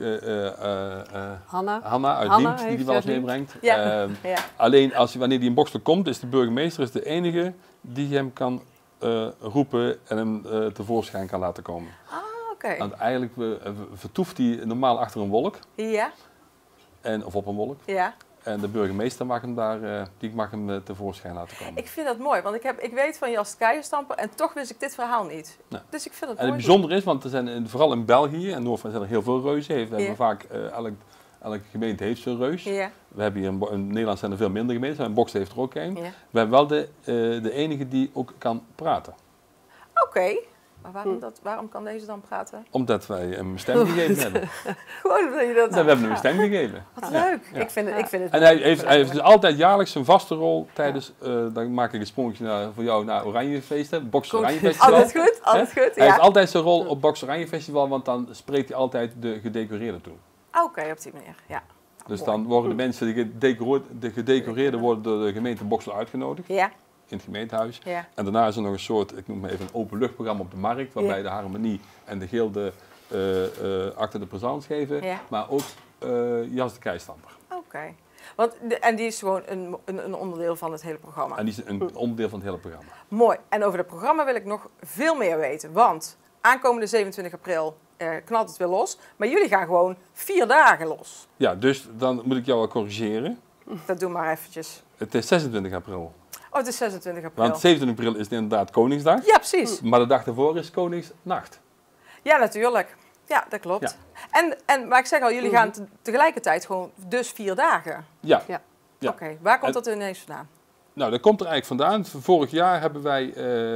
Speaker 7: Hanna
Speaker 6: uit Liemt, die wel eens meebrengt.
Speaker 2: Ja.
Speaker 6: Alleen wanneer hij in Boxtel komt, is de burgemeester de enige die hem kan roepen en hem tevoorschijn kan laten komen.
Speaker 2: Oké.
Speaker 6: Want eigenlijk vertoeft hij normaal achter een wolk.
Speaker 2: Ja.
Speaker 6: Of op een wolk.
Speaker 2: Ja.
Speaker 6: En de burgemeester mag hem tevoorschijn laten komen.
Speaker 2: Ik vind dat mooi, want ik weet van Jas Keijerstamper en toch wist ik dit verhaal niet.
Speaker 6: Ja.
Speaker 2: Dus ik vind het
Speaker 6: En
Speaker 2: mooi.
Speaker 6: het bijzondere is, want er zijn vooral in België en Noord-Frankrijk zijn er heel veel reuzen. We hebben vaak, elke gemeente heeft zo'n reus.
Speaker 2: Ja.
Speaker 6: We hebben hier in Nederland zijn er veel minder gemeenten, maar in Boxtel heeft er ook een.
Speaker 2: Ja.
Speaker 6: We hebben wel de enige die ook kan praten.
Speaker 2: Oké. Maar waarom kan deze dan praten?
Speaker 6: Omdat wij hem een stem gegeven hebben.
Speaker 2: Gewoon omdat je dat...
Speaker 6: We hebben hem een stem gegeven.
Speaker 2: Wat leuk.
Speaker 6: Ja.
Speaker 2: Ik vind het
Speaker 6: En hij heeft dus altijd jaarlijks een vaste rol tijdens, dan maak ik een sprongetje voor jou naar Oranjefeesten, Box Oranje Festival.
Speaker 2: Altijd goed, altijd goed.
Speaker 6: Hij heeft altijd zijn rol op Box Oranje Festival, want dan spreekt hij altijd de gedecoreerden toe.
Speaker 2: Oké, op die manier, ja.
Speaker 6: Dus
Speaker 2: Mooi.
Speaker 6: dan worden de mensen, de gedecoreerden worden door de gemeente Boxel uitgenodigd.
Speaker 2: Ja.
Speaker 6: In het gemeentehuis.
Speaker 2: Ja.
Speaker 6: En daarna is er nog een soort, ik noem maar even een openluchtprogramma op de markt, waarbij de harmonie en de gilde acte de présence geven, maar ook Jas de Keijerstamper.
Speaker 2: Oké. En die is gewoon een onderdeel van het hele programma.
Speaker 6: En die is een onderdeel van het hele programma.
Speaker 2: Mooi. En over het programma wil ik nog veel meer weten, want aankomende 27 april knalt het weer los, maar jullie gaan gewoon 4 dagen los.
Speaker 6: Ja, dus dan moet ik jou wel corrigeren.
Speaker 2: Dat doe maar eventjes.
Speaker 6: Het is 26 april.
Speaker 2: Oh, het is 26 april.
Speaker 6: Want 27 april is inderdaad Koningsdag.
Speaker 2: Ja, precies.
Speaker 6: Maar de dag daarvoor is Koningsnacht.
Speaker 2: Ja, natuurlijk. Ja, dat klopt. Ja. Maar ik zeg al, jullie gaan tegelijkertijd gewoon dus 4 dagen.
Speaker 6: Ja.
Speaker 7: Ja.
Speaker 6: Ja.
Speaker 2: Oké, waar komt dat ineens vandaan?
Speaker 6: Nou, dat komt er eigenlijk vandaan. Vorig jaar hebben wij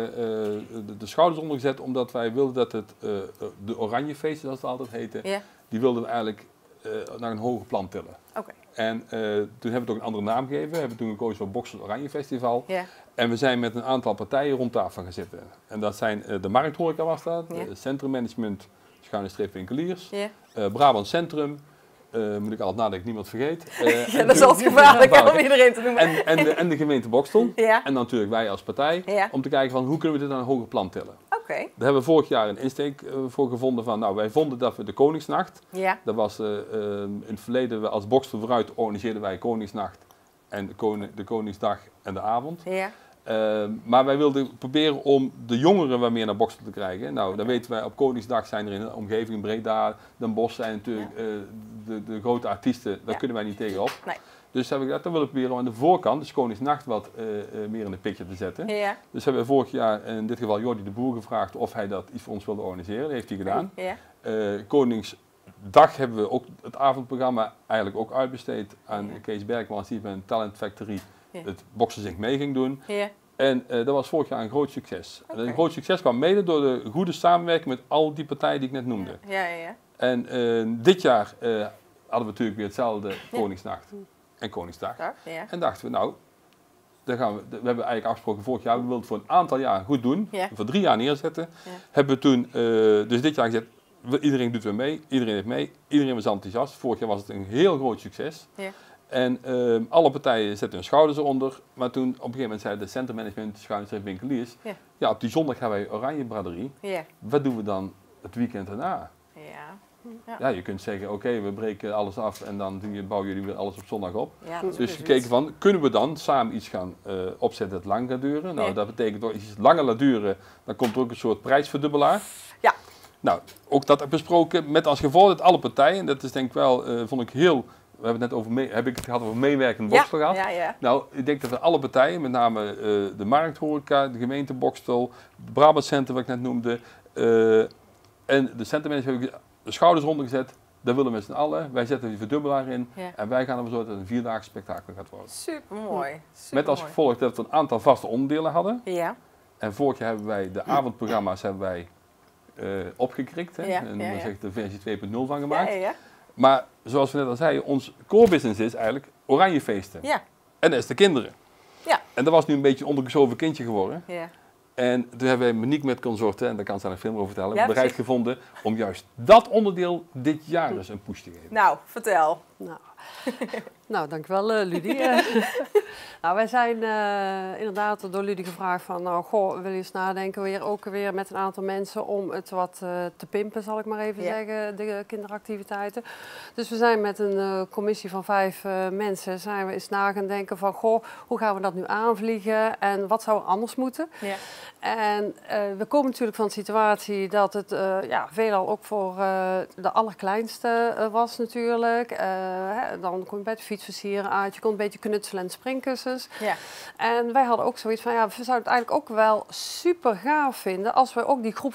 Speaker 6: de schouders ondergezet omdat wij wilden dat de Oranjefeesten, zoals het altijd heette, die wilden we eigenlijk naar een hoger plan tillen.
Speaker 2: Oké.
Speaker 6: En toen hebben we het ook een andere naam gegeven. We hebben toen gekozen voor Boxel Oranje Festival.
Speaker 2: Ja.
Speaker 6: En we zijn met een aantal partijen rond tafel gaan zitten. En dat zijn de Markthoreca was dat, Centrummanagement, /winkeliers, Brabant Centrum, moet ik altijd nadenken, niemand vergeet.
Speaker 2: Ja, dat is altijd gevaarlijk om iedereen te noemen.
Speaker 6: En de gemeente Boxtel.
Speaker 2: Ja.
Speaker 6: En natuurlijk wij als partij, om te kijken van hoe kunnen we dit naar een hoger plan tillen.
Speaker 2: Oké.
Speaker 6: Daar hebben we vorig jaar een insteek voor gevonden van, nou wij vonden dat we de Koningsnacht, dat was in het verleden als Boxtel vooruit organiseerden wij Koningsnacht en de Koningsdag en de avond.
Speaker 2: Ja.
Speaker 6: Maar wij wilden proberen om de jongeren wat meer naar Boxtel te krijgen. Nou, dan weten wij, op Koningsdag zijn er in de omgeving in Breda, Den Bosch zijn natuurlijk de grote artiesten, daar kunnen wij niet tegenop. Nee. Dus hebben we gedacht, dan willen we proberen om aan de voorkant, dus Koningsnacht, wat meer in de picture te zetten. Ja. Dus hebben we vorig jaar, in dit geval Jordi de Boer, gevraagd of hij dat iets voor ons wilde organiseren. Dat heeft hij gedaan. Ja. Koningsdag hebben we ook het avondprogramma eigenlijk ook uitbesteed aan Kees Bergmans, die met een Talent Factory het Boksen Zingt mee ging doen. Ja. En dat was vorig jaar een groot succes. Okay. Een groot succes kwam mede door de goede samenwerking met al die partijen die ik net noemde. Ja. En dit jaar hadden we natuurlijk weer hetzelfde Koningsnacht en Koningsdag. En dachten we, nou, we hebben eigenlijk afgesproken vorig jaar, we wilden het voor een aantal jaar goed doen, voor 3 jaar neerzetten. Hebben we toen, dus dit jaar gezegd, iedereen doet weer mee, iedereen heeft mee, iedereen was enthousiast. Vorig jaar was het een heel groot succes. En alle partijen zetten hun schouders eronder. Maar toen op een gegeven moment zei de centrummanagement, /winkeliers, ja, op die zondag gaan wij oranje braderie. Wat doen we dan het weekend daarna? Ja, je kunt zeggen, oké, we breken alles af en dan bouwen jullie weer alles op zondag op. Ja, dus gekeken van, kunnen we dan samen iets gaan opzetten dat lang gaat duren? Nou, dat betekent als iets langer laat duren, dan komt er ook een soort prijsverdubbelaar. Ja. Nou, ook dat besproken met als gevolg dat alle partijen, en dat is denk ik wel, vond ik heel... We hebben het net heb ik het gehad over meewerkende Boxtel gehad. Ja. Nou, ik denk dat we alle partijen, met name de Markthoreca, de gemeente Boxtel, het Brabant Centrum wat ik net noemde, en de centrummanagers hebben de schouders ondergezet. Daar willen we met z'n allen. Wij zetten die verdubbelaar in en wij gaan ervoor zorgen dat het een 4-daagse spektakel gaat worden.
Speaker 2: Supermooi.
Speaker 6: Met als gevolg dat we een aantal vaste onderdelen hadden. Ja. En vorig jaar hebben wij de avondprogramma's opgekrikt. En daar zegt de versie 2.0 van gemaakt. Ja. Maar zoals we net al zeiden, ons core business is eigenlijk Oranjefeesten. Ja. En dat is de kinderen. Ja. En dat was nu een beetje een ondergeschoven kindje geworden. Ja. En toen hebben wij Monique met consorten, en daar kan ze een film over vertellen, bereid gevonden om juist dat onderdeel dit jaar dus een push te geven.
Speaker 2: Nou, vertel. Nou.
Speaker 7: Nou, dankjewel Ludie. Nou, wij zijn inderdaad door Ludie gevraagd van, nou, goh, wil je eens nadenken ook weer met een aantal mensen om het wat te pimpen, zal ik maar even zeggen, de kinderactiviteiten. Dus we zijn met een commissie van 5 mensen, zijn we eens na gaan denken van, goh, hoe gaan we dat nu aanvliegen en wat zou er anders moeten? Ja. En we komen natuurlijk van de situatie dat het veelal ook voor de allerkleinste was natuurlijk. Dan kom je bij het fietsversieren uit, je kon een beetje knutselen en springkussens. Ja. En wij hadden ook zoiets van, ja, we zouden het eigenlijk ook wel super gaaf vinden als we ook die groep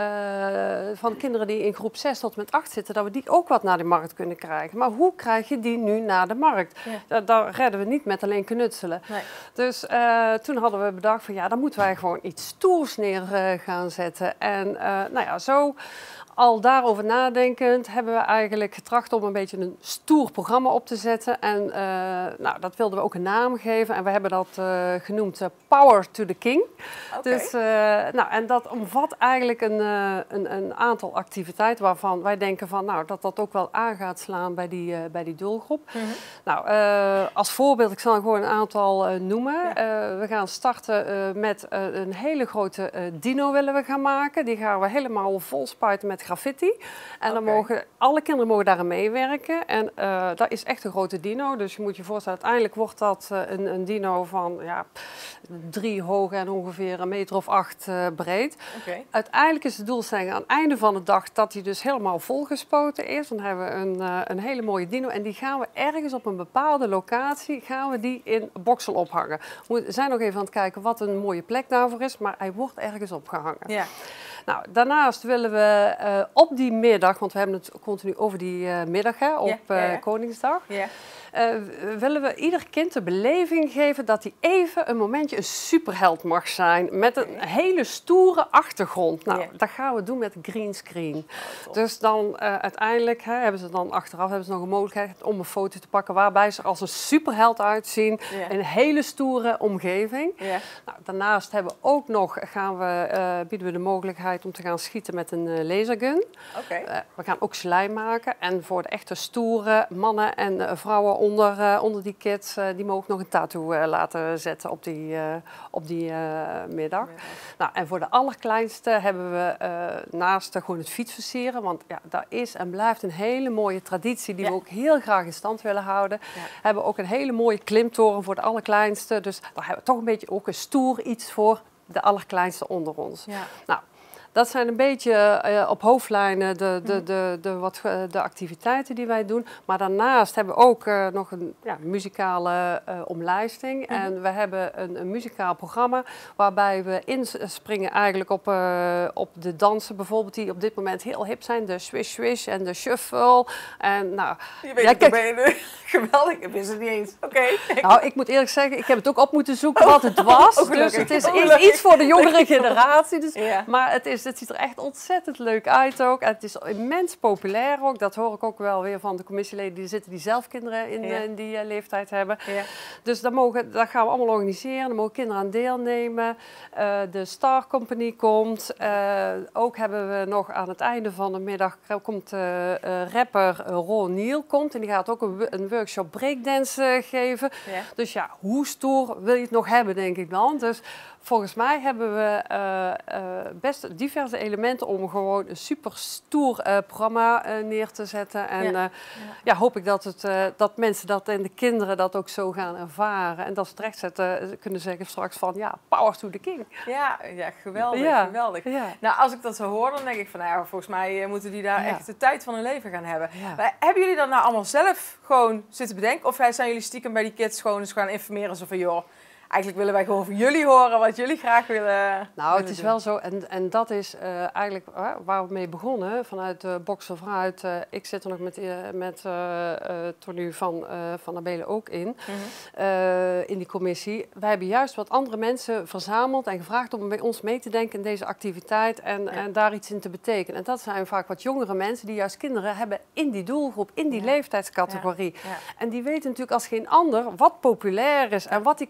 Speaker 7: van kinderen die in groep 6 tot en met 8 zitten, dat we die ook wat naar de markt kunnen krijgen. Maar hoe krijg je die nu naar de markt? Ja. Daar redden we niet met alleen knutselen. Nee. Dus toen hadden we bedacht van, ja, dan moeten wij gewoon iets stoers neer gaan zetten. En zo al daarover nadenkend hebben we eigenlijk getracht om een beetje een stoer programma op te zetten. En dat wilden we ook een naam geven. En we hebben dat genoemd Power to the King. Okay. Dus, en dat omvat eigenlijk een aantal activiteiten waarvan wij denken van, dat ook wel aan gaat slaan bij die doelgroep. Mm-hmm. Nou, als voorbeeld, ik zal gewoon een aantal noemen. Ja. We gaan starten met een hele grote dino willen we gaan maken. Die gaan we helemaal vol spuiten met graffiti. En dan mogen alle kinderen mogen daaraan meewerken. En dat is echt een grote dino. Dus je moet je voorstellen, uiteindelijk wordt dat een dino van 3 hoog en ongeveer 1,8 meter breed. Okay. Uiteindelijk is de doelstelling aan het einde van de dag dat hij dus helemaal volgespoten is. Dan hebben we een hele mooie dino. En die gaan we ergens op een bepaalde locatie in Boxtel ophangen. We zijn nog even aan het kijken wat een mooie plek daarvoor is. Maar hij wordt ergens opgehangen. Ja. Nou, daarnaast willen we op die middag, want we hebben het continu over die middag op Koningsdag, willen we ieder kind de beleving geven dat hij even een momentje een superheld mag zijn met een hele stoere achtergrond. Nou, dat gaan we doen met greenscreen. Dus dan uiteindelijk hebben ze dan achteraf nog een mogelijkheid om een foto te pakken waarbij ze als een superheld uitzien. Een hele stoere omgeving. Nou, daarnaast hebben we ook nog, bieden we de mogelijkheid om te gaan schieten met een lasergun. We gaan ook slijm maken. En voor de echte stoere mannen en vrouwen onder die kids, die mogen nog een tattoo laten zetten op die middag. Nou, en voor de allerkleinste hebben we naast gewoon het fietsversieren, want dat is en blijft een hele mooie traditie die we ook heel graag in stand willen houden. Hebben we ook een hele mooie klimtoren voor de allerkleinste. Dus daar hebben we toch een beetje ook een stoer iets voor de allerkleinste onder ons. Ja. Nou, dat zijn een beetje op hoofdlijnen de activiteiten die wij doen. Maar daarnaast hebben we ook nog een muzikale omlijsting. En we hebben een muzikaal programma waarbij we inspringen eigenlijk op de dansen bijvoorbeeld die op dit moment heel hip zijn. De swish swish en de shuffle. En,
Speaker 2: je weet geweldig, ik wist het niet eens.
Speaker 7: Nou, ik moet eerlijk zeggen, ik heb het ook op moeten zoeken wat het was. Dus het is iets voor de jongere generatie. Dus, maar het ziet er echt ontzettend leuk uit ook. En het is immens populair ook. Dat hoor ik ook wel weer van de commissieleden die zitten die zelf kinderen in die leeftijd hebben. Ja. Dus dat gaan we allemaal organiseren. Daar mogen kinderen aan deelnemen. De Star Company komt. Ook hebben we nog aan het einde van de middag komt rapper Ron Neal komt. En die gaat ook een workshop breakdance geven. Ja. Dus hoe stoer wil je het nog hebben, denk ik dan. Dus volgens mij hebben we best diverse elementen om gewoon een super stoer programma neer te zetten. En hoop ik dat mensen dat en de kinderen dat ook zo gaan ervaren. En dat ze terecht kunnen zeggen straks van power to the king.
Speaker 2: Ja, geweldig. Geweldig. Ja. Nou, als ik dat zo hoor, dan denk ik van volgens mij moeten die daar echt de tijd van hun leven gaan hebben. Ja. Maar hebben jullie dat nou allemaal zelf gewoon zitten bedenken? Of zijn jullie stiekem bij die kids gewoon eens gaan informeren zo van joh, eigenlijk willen wij gewoon van jullie horen wat jullie graag willen. Nou,
Speaker 7: het is wel zo. En dat is eigenlijk waar we mee begonnen. Vanuit Boxtel vooruit. Ik zit er nog met Tony van Abelen ook in. In die commissie. Wij hebben juist wat andere mensen verzameld en gevraagd om bij ons mee te denken in deze activiteit. En daar iets in te betekenen. En dat zijn vaak wat jongere mensen die juist kinderen hebben in die doelgroep. In die leeftijdscategorie. Ja. Ja. En die weten natuurlijk als geen ander wat populair is. En wat die kinderen leuk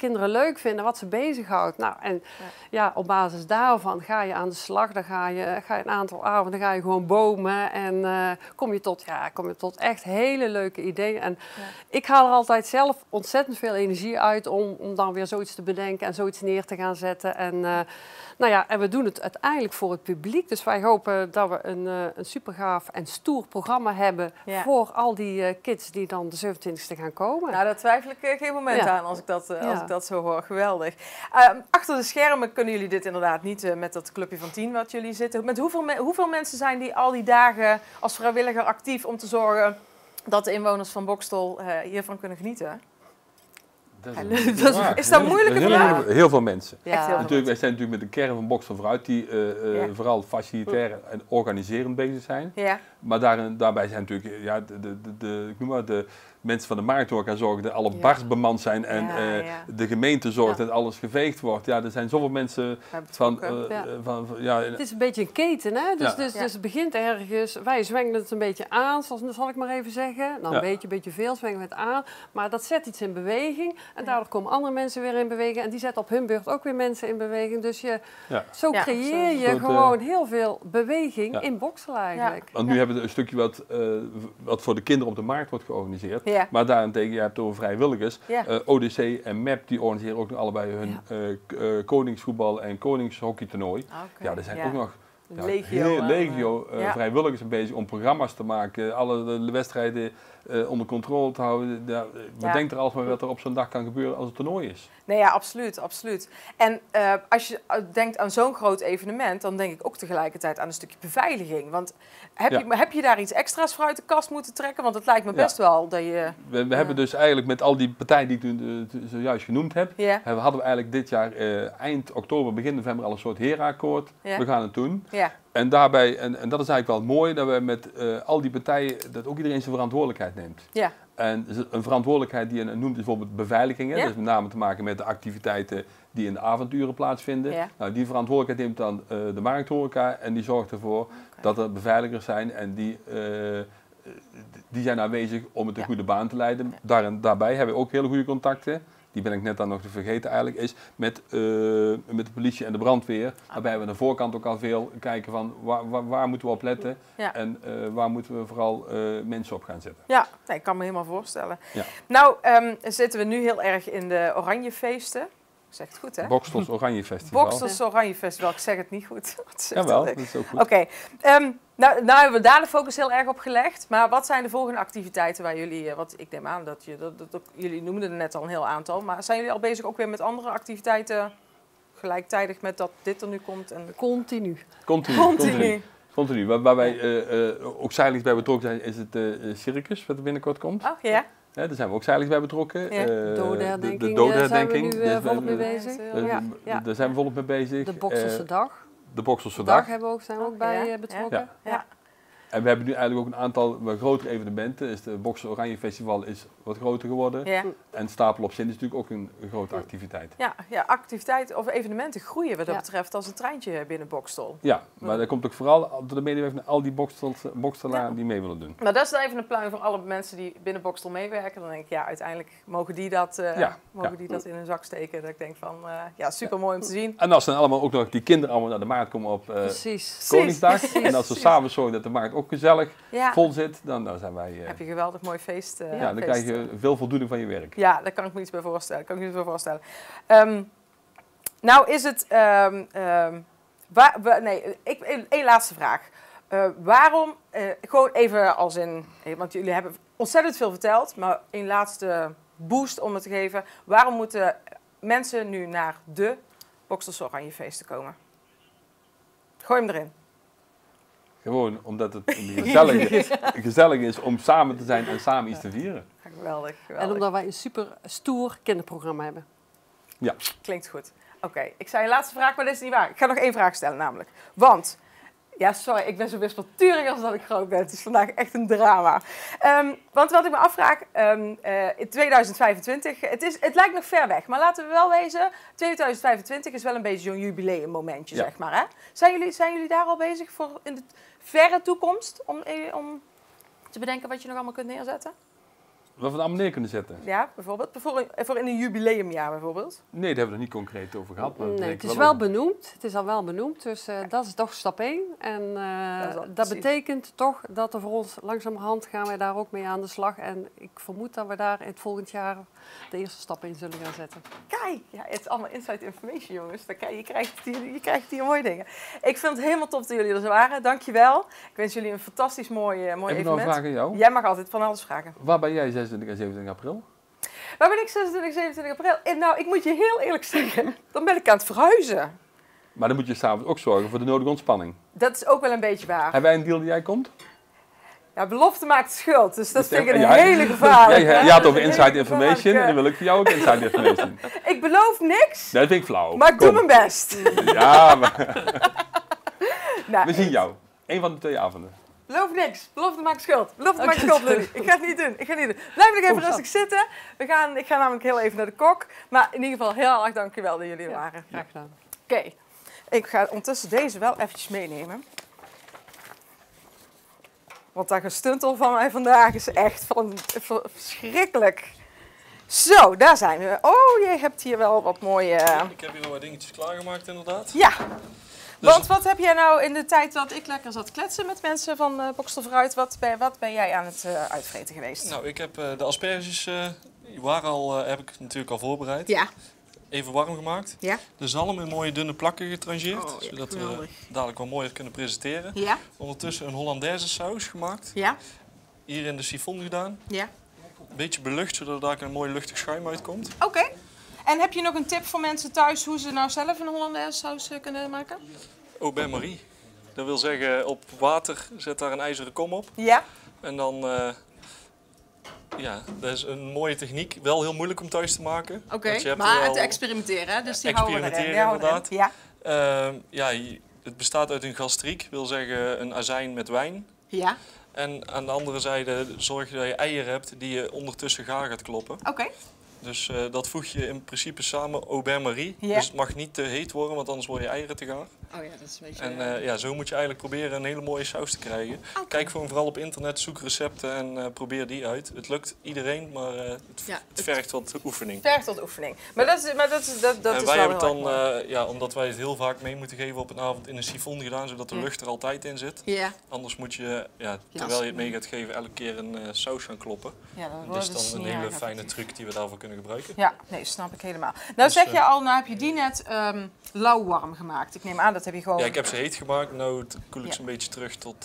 Speaker 7: leuk vinden, wat ze bezighoudt. Nou, en ja, op basis daarvan ga je aan de slag. Dan ga je een aantal avonden ga je gewoon bomen en kom je tot echt hele leuke ideeën. En ik haal er altijd zelf ontzettend veel energie uit om dan weer zoiets te bedenken en zoiets neer te gaan zetten. En en we doen het uiteindelijk voor het publiek. Dus wij hopen dat we een supergaaf en stoer programma hebben voor al die kids die dan de 27e gaan komen.
Speaker 2: Nou, daar twijfel ik geen moment aan als ik dat zo hoor. Geweldig. Achter de schermen kunnen jullie dit inderdaad niet met dat clubje van 10 wat jullie zitten. Met hoeveel mensen zijn die al die dagen als vrijwilliger actief om te zorgen dat de inwoners van Boxtel hiervan kunnen genieten? Is dat moeilijke vraag?
Speaker 6: Heel veel mensen.
Speaker 2: Ja.
Speaker 6: Wij zijn natuurlijk met de kern van Boxtel vooruit die vooral facilitair en organiserend bezig zijn.
Speaker 2: Ja.
Speaker 6: Maar daarbij zijn natuurlijk de mensen van de markthoreca zorgen dat alle bars bemand zijn en de gemeente zorgt dat alles geveegd wordt. Ja, er zijn zoveel mensen van.
Speaker 7: Het is een beetje een keten, hè? Dus het begint ergens. Wij zwengen het een beetje aan, zal ik maar even zeggen. Nou, een beetje veel zwengen we het aan. Maar dat zet iets in beweging. En daardoor komen andere mensen weer in beweging. En die zetten op hun beurt ook weer mensen in beweging. Dus zo creëer je gewoon heel veel beweging in Boxtel eigenlijk.
Speaker 6: Want nu hebben we een stukje wat voor de kinderen op de markt wordt georganiseerd. Ja. Maar daarentegen, je hebt het over vrijwilligers. Ja. ODC en MEP die organiseren ook nog allebei hun koningsvoetbal en koningshockeytoernooi. Ja, er zijn ook nog legio vrijwilligers bezig om programma's te maken, alle wedstrijden onder controle te houden. Bedenk er alles maar wat er op zo'n dag kan gebeuren als het toernooi is.
Speaker 2: Nee, ja, absoluut, absoluut. En als je denkt aan zo'n groot evenement, dan denk ik ook tegelijkertijd aan een stukje beveiliging. Want heb je daar iets extra's voor uit de kast moeten trekken? Want het lijkt me best wel dat je...
Speaker 6: We hebben dus eigenlijk met al die partijen die ik zojuist genoemd heb, hadden we eigenlijk dit jaar eind oktober, begin november al een soort HERA-akkoord. We gaan het doen. Ja. En daarbij, en dat is eigenlijk wel mooi, dat we met al die partijen, dat ook iedereen zijn verantwoordelijkheid neemt. Ja. En een verantwoordelijkheid die je noemt is bijvoorbeeld beveiligingen. Dat is met name te maken met de activiteiten die in de avonduren plaatsvinden. Ja. Nou, die verantwoordelijkheid neemt dan de markthoreca en die zorgt ervoor dat er beveiligers zijn en die zijn aanwezig om het een goede baan te leiden. Daarbij hebben we ook hele goede contacten. Die ben ik net dan nog te vergeten eigenlijk, is met de politie en de brandweer. Waarbij we aan de voorkant ook al veel kijken van waar moeten we op letten en waar moeten we vooral mensen op gaan zetten.
Speaker 2: Ja, ik kan me helemaal voorstellen. Ja. Nou, zitten we nu heel erg in de Oranjefeesten. Ik zeg het goed, hè?
Speaker 6: Boxtels Oranje Festival.
Speaker 2: Boxtels Oranje Festival, ik zeg het niet goed.
Speaker 6: Jawel, dat is ook goed.
Speaker 2: Oké. Nou hebben we daar de focus heel erg op gelegd. Maar wat zijn de volgende activiteiten waar jullie... Want ik neem aan dat jullie noemden er net al een heel aantal. Maar zijn jullie al bezig ook weer met andere activiteiten gelijktijdig met dat dit er nu komt? En...
Speaker 6: Continu. Waar wij ook zijdelings bij betrokken zijn, is het circus wat er binnenkort komt.
Speaker 2: Oh, ja.
Speaker 6: Daar zijn we ook zijdelings bij betrokken.
Speaker 7: Ja. De dodenherdenking zijn we nu volop mee bezig.
Speaker 6: Daar zijn we volop mee bezig.
Speaker 7: De Boxelse Dag.
Speaker 6: De Boxelse Dag
Speaker 7: zijn we ook bij betrokken.
Speaker 2: Ja.
Speaker 6: En we hebben nu eigenlijk ook een aantal grotere evenementen. Dus de Boxel Oranje Festival is wat groter geworden. Ja. En Stapel op Zin is natuurlijk ook een grote activiteit.
Speaker 2: Ja, activiteiten of evenementen groeien wat dat betreft als een treintje binnen Boxtel.
Speaker 6: Ja, maar dat komt ook vooral door de medewerking naar al die Boxtelaars die mee willen doen.
Speaker 2: Nou, dat is dan even een pluim voor alle mensen die binnen Boxtel meewerken. Dan denk ik, uiteindelijk mogen die dat in hun zak steken. Dat ik denk van, super mooi om te zien.
Speaker 6: En als dan allemaal ook nog die kinderen allemaal naar de markt komen op Koningsdag. En als we s'avonds zorgen dat de markt ook gezellig vol zit, dan zijn wij...
Speaker 2: heb je een geweldig mooi feest.
Speaker 6: Dan krijg je veel voldoening van je werk.
Speaker 2: Ja, daar kan ik me iets bij voorstellen. Nou is het... één laatste vraag. Waarom, gewoon even als in... Want jullie hebben ontzettend veel verteld, maar één laatste boost om het te geven. Waarom moeten mensen nu naar de Boxtelse Oranjefeesten komen? Gooi hem erin.
Speaker 6: Gewoon omdat het gezellig is om samen te zijn en samen iets te vieren.
Speaker 2: Geweldig.
Speaker 7: En omdat wij een super stoer kinderprogramma hebben.
Speaker 6: Ja.
Speaker 2: Klinkt goed. Oké, ik zei je laatste vraag, maar dat is niet waar. Ik ga nog één vraag stellen namelijk. Want, ik ben zo wispelturig als dat ik groot ben. Het is vandaag echt een drama. Want wat ik me afvraag, in 2025, het lijkt nog ver weg. Maar laten we wel wezen, 2025 is wel een beetje zo'n jubileummomentje, zeg maar. Hè? Zijn jullie daar al bezig voor in de verre toekomst om te bedenken wat je nog allemaal kunt neerzetten?
Speaker 6: Wat we allemaal neer kunnen zetten?
Speaker 2: Ja, bijvoorbeeld. Voor in een jubileumjaar bijvoorbeeld.
Speaker 6: Nee, daar hebben we er niet concreet over gehad. Maar
Speaker 7: Nee, het is wel benoemd. Het is al wel benoemd, dus dat is toch stap 1. En dat betekent toch dat er voor ons langzamerhand gaan wij daar ook mee aan de slag. En ik vermoed dat we daar in het volgend jaar de eerste stap in zullen gaan zetten.
Speaker 2: Kijk, ja, het is allemaal inside information, jongens. Je krijgt hier mooie dingen. Ik vind het helemaal top dat jullie er waren. Dankjewel. Ik wens jullie een fantastisch mooi
Speaker 6: Heb
Speaker 2: evenement.
Speaker 6: ik nog een vraag aan jou?
Speaker 2: Jij mag altijd van alles vragen.
Speaker 6: Waar ben jij 26 en 27 april?
Speaker 2: Waar ben ik 26, 27 april? Nou, ik moet je heel eerlijk zeggen, dan ben ik aan het verhuizen.
Speaker 6: Maar dan moet je s'avonds ook zorgen voor de nodige ontspanning.
Speaker 2: Dat is ook wel een beetje waar.
Speaker 6: Hebben wij een deal dat jij komt?
Speaker 2: Ja, belofte maakt schuld, dus dat vind ik een
Speaker 6: Ja,
Speaker 2: hele gevaarlijke.
Speaker 6: Jij had over inside information en dan wil ik voor jou ook inside information.
Speaker 2: Ik beloof niks,
Speaker 6: Dat vind ik flauw.
Speaker 2: maar ik doe mijn best.
Speaker 6: Ja, maar
Speaker 2: Nou,
Speaker 6: we zien jou. Eén van de 2 avonden.
Speaker 2: beloof niks. Belofte maakt schuld. Belofte maakt schuld, Lily. Ik ga het niet doen. Blijf nog even rustig zitten. Ik ga namelijk heel even naar de kok. Maar in ieder geval heel erg dankjewel dat jullie er waren.
Speaker 7: Graag gedaan.
Speaker 2: Oké. Ik ga ondertussen deze wel eventjes meenemen. Want dat gestuntel van mij vandaag is echt verschrikkelijk. Zo, daar zijn we. Oh, je hebt hier wel wat mooie...
Speaker 3: Ik heb hier al wat dingetjes klaargemaakt inderdaad.
Speaker 2: Ja. Want wat heb jij nou in de tijd dat ik lekker zat kletsen met mensen van Boxtel Vooruit, wat ben jij aan het uitvreten geweest?
Speaker 3: Nou, ik heb de asperges, die waren al, heb ik natuurlijk al voorbereid.
Speaker 2: Ja.
Speaker 3: Even warm gemaakt.
Speaker 2: Ja.
Speaker 3: De zalm in mooie dunne plakken getrancheerd,
Speaker 2: Oh, ja,
Speaker 3: zodat we
Speaker 2: geweldig.
Speaker 3: dadelijk wat mooier kunnen presenteren.
Speaker 2: Ja.
Speaker 3: Ondertussen een Hollandaise saus gemaakt.
Speaker 2: Ja.
Speaker 3: Hier in de sifon gedaan.
Speaker 2: Ja.
Speaker 3: Een beetje belucht, zodat er daar een mooi luchtig schuim uitkomt.
Speaker 2: Oké. En heb je nog een tip voor mensen thuis hoe ze nou zelf een Hollandaise saus kunnen maken?
Speaker 3: Au bain-marie. Dat wil zeggen, op water zet daar een ijzeren kom op.
Speaker 2: Ja.
Speaker 3: En dan, ja, dat is een mooie techniek. Wel heel moeilijk om thuis te maken.
Speaker 2: Oké,
Speaker 3: want je hebt
Speaker 2: maar
Speaker 3: wel
Speaker 2: het experimenteren, hè? Dus die houden we erin.
Speaker 3: experimenteren inderdaad.
Speaker 2: Ja.
Speaker 3: Ja, het bestaat uit een gastriek, wil zeggen een azijn met wijn.
Speaker 2: Ja.
Speaker 3: En aan de andere zijde zorg je dat je eieren hebt die je ondertussen gaar gaat kloppen.
Speaker 2: Oké.
Speaker 3: Dus dat voeg je in principe samen au bain-marie.
Speaker 2: Ja.
Speaker 3: Dus het mag niet te heet worden, want anders worden je eieren te gaar.
Speaker 2: Oh ja, dat is een beetje...
Speaker 3: En ja, zo moet je eigenlijk proberen een hele mooie saus te krijgen. Kijk gewoon vooral op internet, zoek recepten en probeer die uit. Het lukt iedereen, maar het vergt wat oefening.
Speaker 2: Vergt tot oefening. Maar dat is
Speaker 3: En
Speaker 2: wel
Speaker 3: wij hebben het
Speaker 2: heel
Speaker 3: dan,
Speaker 2: erg mooi.
Speaker 3: omdat wij het heel vaak mee moeten geven op een avond, in een sifon gedaan, zodat de lucht er altijd in zit.
Speaker 2: Ja.
Speaker 3: Anders moet je, terwijl je het mee gaat geven, elke keer een saus gaan kloppen.
Speaker 2: Ja, dat
Speaker 3: Dat
Speaker 2: wordt
Speaker 3: is dan
Speaker 2: dus
Speaker 3: een
Speaker 2: niet
Speaker 3: hele
Speaker 2: erg
Speaker 3: fijne
Speaker 2: effectief.
Speaker 3: truc die we daarvoor kunnen gebruiken.
Speaker 2: Ja, nee, snap ik helemaal. Nou
Speaker 3: Dus,
Speaker 2: zeg je al, nou heb je die net lauw-warm gemaakt. Ik neem aan, dat heb je gewoon...
Speaker 3: Ja, ik heb ze heet gemaakt. Nou koel ik ze een beetje terug tot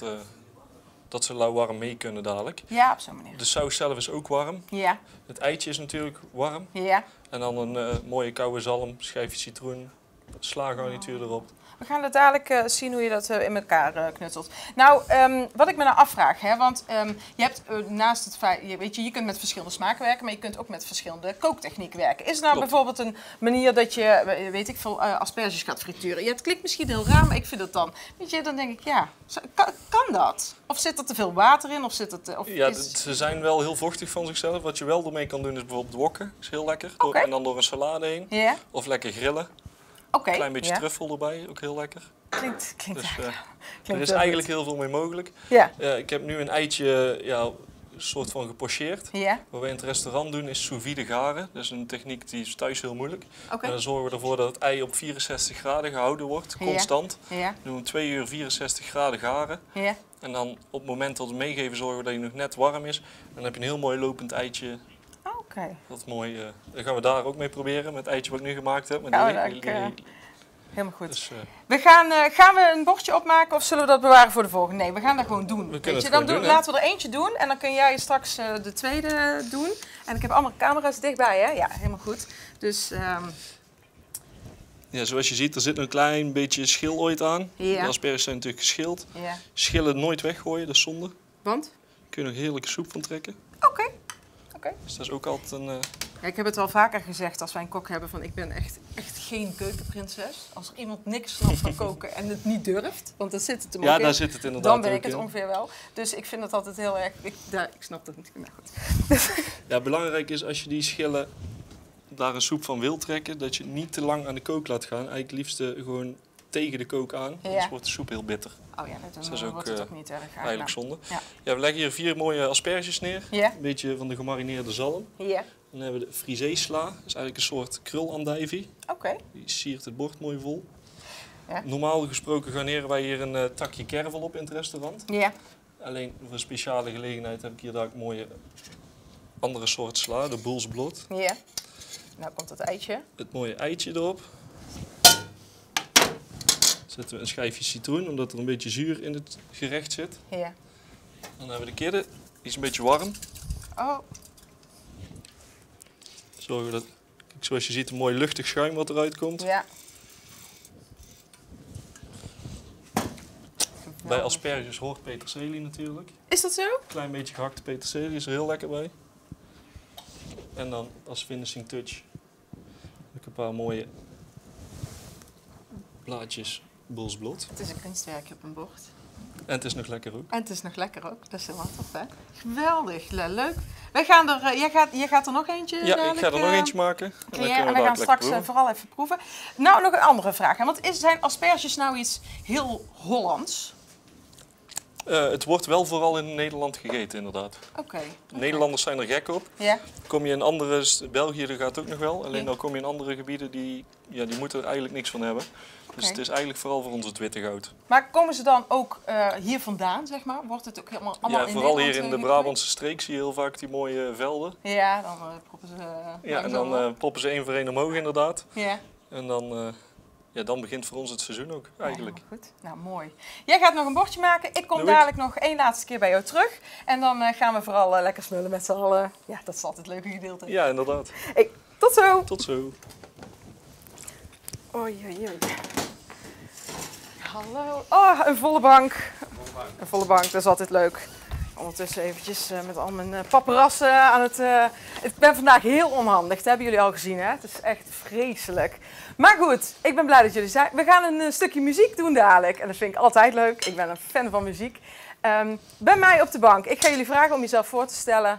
Speaker 3: dat ze lauw-warm mee kunnen dadelijk.
Speaker 2: Ja, op zo'n manier.
Speaker 3: De saus zelf is ook warm.
Speaker 2: Ja,
Speaker 3: Het eitje is natuurlijk warm.
Speaker 2: ja.
Speaker 3: En dan een mooie koude zalm, schijfje citroen, slagarnituur erop.
Speaker 2: We gaan het dadelijk zien hoe je dat in elkaar knutselt. Nou, wat ik me nou afvraag, hè, want je hebt naast het feit, weet je kunt met verschillende smaken werken, maar je kunt ook met verschillende kooktechnieken werken. Is er nou
Speaker 3: Klopt.
Speaker 2: bijvoorbeeld een manier dat je, weet ik veel, asperges gaat frituren? Ja, het klinkt misschien heel raar, maar ik vind het dan, weet je, dan denk ik, ja, kan dat? Of zit er te veel water in? Of zit het,
Speaker 3: Ja, ze zijn wel heel vochtig van zichzelf. Wat je wel ermee kan doen is bijvoorbeeld wokken. Dat is heel lekker.
Speaker 2: Oké.
Speaker 3: En dan door een salade heen.
Speaker 2: Ja,
Speaker 3: Of lekker grillen.
Speaker 2: oké.
Speaker 3: Een klein beetje
Speaker 2: ja.
Speaker 3: truffel erbij, ook heel lekker.
Speaker 2: Klinkt
Speaker 3: Dus
Speaker 2: klinkt
Speaker 3: er is
Speaker 2: heel
Speaker 3: eigenlijk
Speaker 2: goed.
Speaker 3: heel veel mee mogelijk.
Speaker 2: Ja,
Speaker 3: Ik heb nu een eitje een soort van gepocheerd.
Speaker 2: ja,
Speaker 3: Wat we in het restaurant doen is sous vide garen. Dat is een techniek die is thuis heel moeilijk.
Speaker 2: oké.
Speaker 3: En dan zorgen we ervoor dat het ei op 64 graden gehouden wordt,
Speaker 2: Ja.
Speaker 3: constant.
Speaker 2: Ja,
Speaker 3: Dan doen we 2 uur 64 graden garen.
Speaker 2: ja.
Speaker 3: En dan op het moment dat we meegeven zorgen we dat hij nog net warm is. Dan heb je een heel mooi lopend eitje.
Speaker 2: Oké.
Speaker 3: Dat is mooi. Dan gaan we daar ook mee proberen met het eitje wat ik nu gemaakt heb. Met
Speaker 2: Ja,
Speaker 3: die-
Speaker 2: Helemaal goed.
Speaker 3: dus,
Speaker 2: Gaan we een bordje opmaken of zullen we dat bewaren voor de volgende? Nee, we gaan dat gewoon doen.
Speaker 3: We kunnen
Speaker 2: Weet
Speaker 3: het
Speaker 2: je, dan
Speaker 3: gewoon doen, hè?
Speaker 2: laten we er eentje doen en dan kun jij straks de tweede doen. En ik heb allemaal camera's dichtbij, hè? Ja, helemaal goed. Dus
Speaker 3: ja, zoals je ziet, er zit een klein beetje schil ooit aan.
Speaker 2: Ja.
Speaker 3: De asperges zijn natuurlijk geschild.
Speaker 2: ja.
Speaker 3: Schillen nooit weggooien, dat is zonde.
Speaker 2: Want?
Speaker 3: Daar kun je nog heerlijke soep van trekken.
Speaker 2: Oké.
Speaker 3: Dus dat is ook altijd een...
Speaker 2: Ja, ik heb het wel vaker gezegd als wij een kok hebben van ik ben echt geen keukenprinses. Als er iemand niks snapt van koken en het niet durft, want dan zit het hem ook
Speaker 3: Ja,
Speaker 2: in,
Speaker 3: daar zit het inderdaad
Speaker 2: dan ben
Speaker 3: ook
Speaker 2: ik het
Speaker 3: in.
Speaker 2: ongeveer wel. Dus ik vind het altijd heel erg... Ik snap dat niet. Maar goed.
Speaker 3: Ja, belangrijk is als je die schillen daar een soep van wil trekken, dat je niet te lang aan de kook laat gaan. Eigenlijk liefst gewoon tegen de kook aan.
Speaker 2: Ja.
Speaker 3: Anders wordt de soep heel bitter.
Speaker 2: Oh ja,
Speaker 3: Dus dat is ook,
Speaker 2: wordt het ook niet erg
Speaker 3: Eigenlijk zonde.
Speaker 2: Ja.
Speaker 3: Ja, we leggen hier 4 mooie asperges neer.
Speaker 2: Ja.
Speaker 3: Een beetje van de gemarineerde zalm.
Speaker 2: Ja,
Speaker 3: Dan hebben we de frisee-sla. Dat is eigenlijk een soort krulandijvie.
Speaker 2: oké.
Speaker 3: Die siert het bord mooi vol.
Speaker 2: Ja.
Speaker 3: Normaal gesproken garneren wij hier een takje kervel op in het restaurant.
Speaker 2: Ja,
Speaker 3: Alleen voor een speciale gelegenheid heb ik hier daar ook mooie andere soort sla, de Bulls Blood.
Speaker 2: ja. Nou komt het eitje.
Speaker 3: Het mooie eitje erop. Zetten we een schijfje citroen, omdat er een beetje zuur in het gerecht zit.
Speaker 2: Ja.
Speaker 3: Dan hebben we de kidden, die is een beetje warm.
Speaker 2: Oh,
Speaker 3: Zorgen dat, kijk, zoals je ziet, een mooi luchtig schuim wat eruit komt.
Speaker 2: ja.
Speaker 3: Bij asperges hoort peterselie natuurlijk.
Speaker 2: Is dat zo?
Speaker 3: Een klein beetje gehakte peterselie is er heel lekker bij. En dan als finishing touch heb ik een paar mooie blaadjes Bulls Blood.
Speaker 2: Het is een kunstwerkje op een bord.
Speaker 3: En het is nog lekker ook.
Speaker 2: En het is nog lekker ook. Dat is helemaal tof, hè? Geweldig, leuk. Wij gaan er, jij gaat er nog eentje
Speaker 3: Ja, ik ga er nog eentje maken. En dan kunnen we
Speaker 2: gaan
Speaker 3: daar
Speaker 2: straks
Speaker 3: lekker proeven.
Speaker 2: vooral even proeven. Nou, nog een andere vraag. Hè? Want zijn asperges nou iets heel Hollands?
Speaker 3: Het wordt wel vooral in Nederland gegeten, inderdaad.
Speaker 2: Oké.
Speaker 3: Nederlanders zijn er gek op.
Speaker 2: Ja?
Speaker 3: Kom je in andere, België dat gaat ook nog wel. Alleen
Speaker 2: Ja.
Speaker 3: dan kom je in andere gebieden die moeten er eigenlijk niks van hebben. Dus
Speaker 2: Oké.
Speaker 3: het is eigenlijk vooral voor ons het witte goud.
Speaker 2: Maar komen ze dan ook hier vandaan, zeg maar? Wordt het ook allemaal
Speaker 3: Ja,
Speaker 2: in
Speaker 3: vooral
Speaker 2: Nederland,
Speaker 3: hier in de
Speaker 2: gekweekt?
Speaker 3: Brabantse streek zie je heel vaak die mooie velden.
Speaker 2: Ja, dan proppen ze
Speaker 3: Ja, en
Speaker 2: langzaam op.
Speaker 3: dan poppen ze één voor één omhoog inderdaad.
Speaker 2: Ja.
Speaker 3: En dan begint voor ons het seizoen ook eigenlijk.
Speaker 2: Ja, goed. Nou, mooi. Jij gaat nog een bordje maken. Ik kom
Speaker 3: Doe ik.
Speaker 2: dadelijk nog één laatste keer bij jou terug. En dan gaan we vooral lekker smullen met z'n allen. Ja, dat is altijd het leuke gedeelte.
Speaker 3: Ja, inderdaad.
Speaker 2: Tot zo!
Speaker 3: Tot zo.
Speaker 2: Oei, oei, oei. Hallo. Oh, een volle bank. Een volle bank, dat is altijd leuk. Ondertussen eventjes met al mijn paparazzen aan het... Ik ben vandaag heel onhandig, dat hebben jullie al gezien, hè? Het is echt vreselijk. Maar goed, ik ben blij dat jullie zijn. We gaan een stukje muziek doen dadelijk. En dat vind ik altijd leuk. Ik ben een fan van muziek. Bij mij op de bank. Ik ga jullie vragen om jezelf voor te stellen.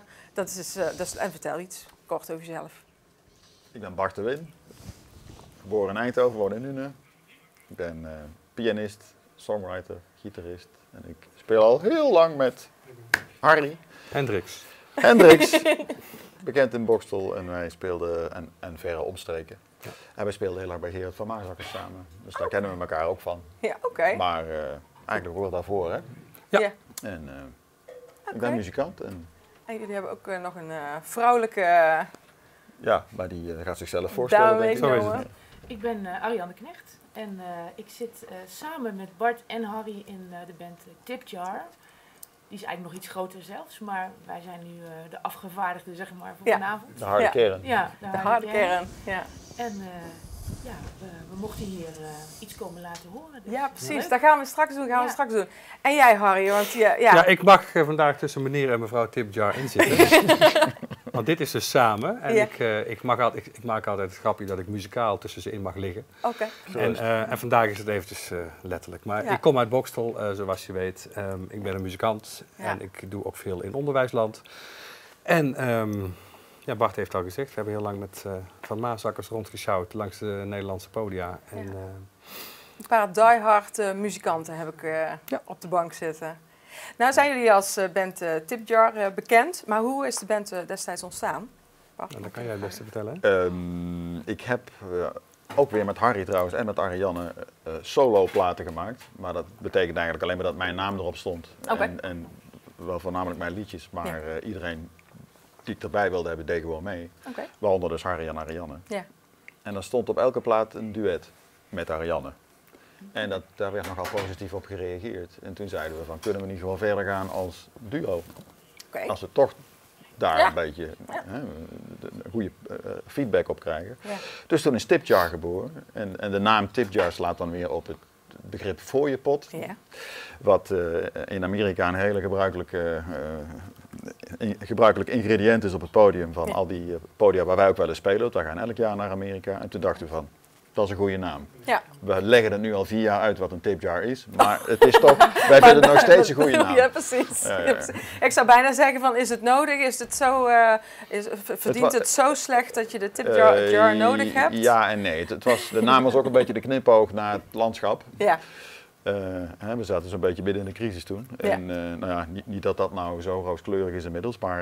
Speaker 2: En vertel iets kort over jezelf.
Speaker 8: Ik ben Bart de Win, geboren in Eindhoven, woon in Nuenen. Ik ben pianist, songwriter, gitarist en ik speel al heel lang met Harry
Speaker 6: Hendricks.
Speaker 8: Hendricks, bekend in Boxtel en wij speelden en verre omstreken.
Speaker 6: Ja.
Speaker 8: En wij speelden heel lang bij Gerard van Maasakkers samen, dus daar kennen we elkaar ook van.
Speaker 2: Ja, oké.
Speaker 8: Maar eigenlijk hoor daarvoor, hè.
Speaker 6: Ja.
Speaker 8: En ik
Speaker 2: Oké.
Speaker 8: ben muzikant en
Speaker 2: En jullie hebben ook nog een vrouwelijke
Speaker 8: ja, maar die gaat zichzelf voorstellen,
Speaker 2: dame
Speaker 8: denk ik.
Speaker 6: Zo is het.
Speaker 2: meegenomen.
Speaker 9: Ik ben Ariane Knecht en ik zit samen met Bart en Harry in de band Tip Jar. Die is eigenlijk nog iets groter zelfs, maar wij zijn nu de afgevaardigden zeg maar voor
Speaker 2: Ja.
Speaker 9: vanavond.
Speaker 8: De harde
Speaker 2: Ja.
Speaker 8: kern.
Speaker 9: Ja,
Speaker 2: De harde kern. Ja.
Speaker 9: En ja, we mochten hier iets komen laten horen. Dus
Speaker 2: Ja, precies.
Speaker 9: leuk.
Speaker 2: Dat gaan we straks doen.
Speaker 9: Ja.
Speaker 2: En jij, Harry, want
Speaker 6: Ja, ik mag vandaag tussen meneer en mevrouw Tipjar inzitten. Want dit is dus samen. En
Speaker 2: Ja.
Speaker 6: ik maak altijd het grapje dat ik muzikaal tussen ze in mag liggen.
Speaker 2: Oké.
Speaker 6: En vandaag is het eventjes letterlijk. Maar
Speaker 2: Ja.
Speaker 6: ik kom uit Boxtel, zoals je weet. Ik ben een muzikant
Speaker 2: Ja.
Speaker 6: en ik doe ook veel in onderwijsland. En ja, Bart heeft al gezegd, we hebben heel lang met Van Maasakkers rondgesjouwd langs de Nederlandse podia. En,
Speaker 2: Ja. Een paar diehard muzikanten heb ik op de bank zitten. Nou zijn jullie als band Tip Jar bekend, maar hoe is de band destijds ontstaan? Bart?
Speaker 6: nou, dat kan jij het beste vertellen.
Speaker 8: Ik heb ook weer met Harry trouwens en met Ariane solo platen gemaakt. Maar dat betekent eigenlijk alleen maar dat mijn naam erop stond.
Speaker 2: Oké.
Speaker 8: En wel voornamelijk mijn liedjes, maar iedereen die ik erbij wilde hebben, deed gewoon mee.
Speaker 2: Oké.
Speaker 8: Waaronder dus Harry en Ariane.
Speaker 2: Ja.
Speaker 8: En dan stond op elke plaat een duet met Ariane. En daar werd nogal positief op gereageerd. En toen zeiden we van, kunnen we niet gewoon verder gaan als duo?
Speaker 2: Oké.
Speaker 8: Als we toch daar
Speaker 2: Ja.
Speaker 8: een beetje een goede feedback op krijgen.
Speaker 2: Ja.
Speaker 8: Dus toen is Tip Jar geboren. En de naam Tip Jar slaat dan weer op het begrip fooiepot.
Speaker 2: Ja.
Speaker 8: Wat in Amerika een hele gebruikelijk ingrediënt is op het podium van al die podia waar wij ook wel eens spelen. Want wij gaan elk jaar naar Amerika. En toen dachten we van, dat is een goede naam.
Speaker 2: Ja.
Speaker 8: We leggen het nu al 4 jaar uit wat een tipjar is, maar het is toch, wij vinden het nog steeds een goede naam.
Speaker 2: Ja, precies.
Speaker 8: Ja.
Speaker 2: Ik zou bijna zeggen van, is het nodig? Is het zo, verdient het zo slecht dat je de tipjar nodig hebt?
Speaker 8: Ja en nee. De naam was ook een beetje de knipoog naar het landschap.
Speaker 2: Ja.
Speaker 8: We zaten zo'n beetje midden in de crisis toen.
Speaker 2: Ja.
Speaker 8: En nou ja, niet dat dat nou zo rooskleurig is inmiddels, maar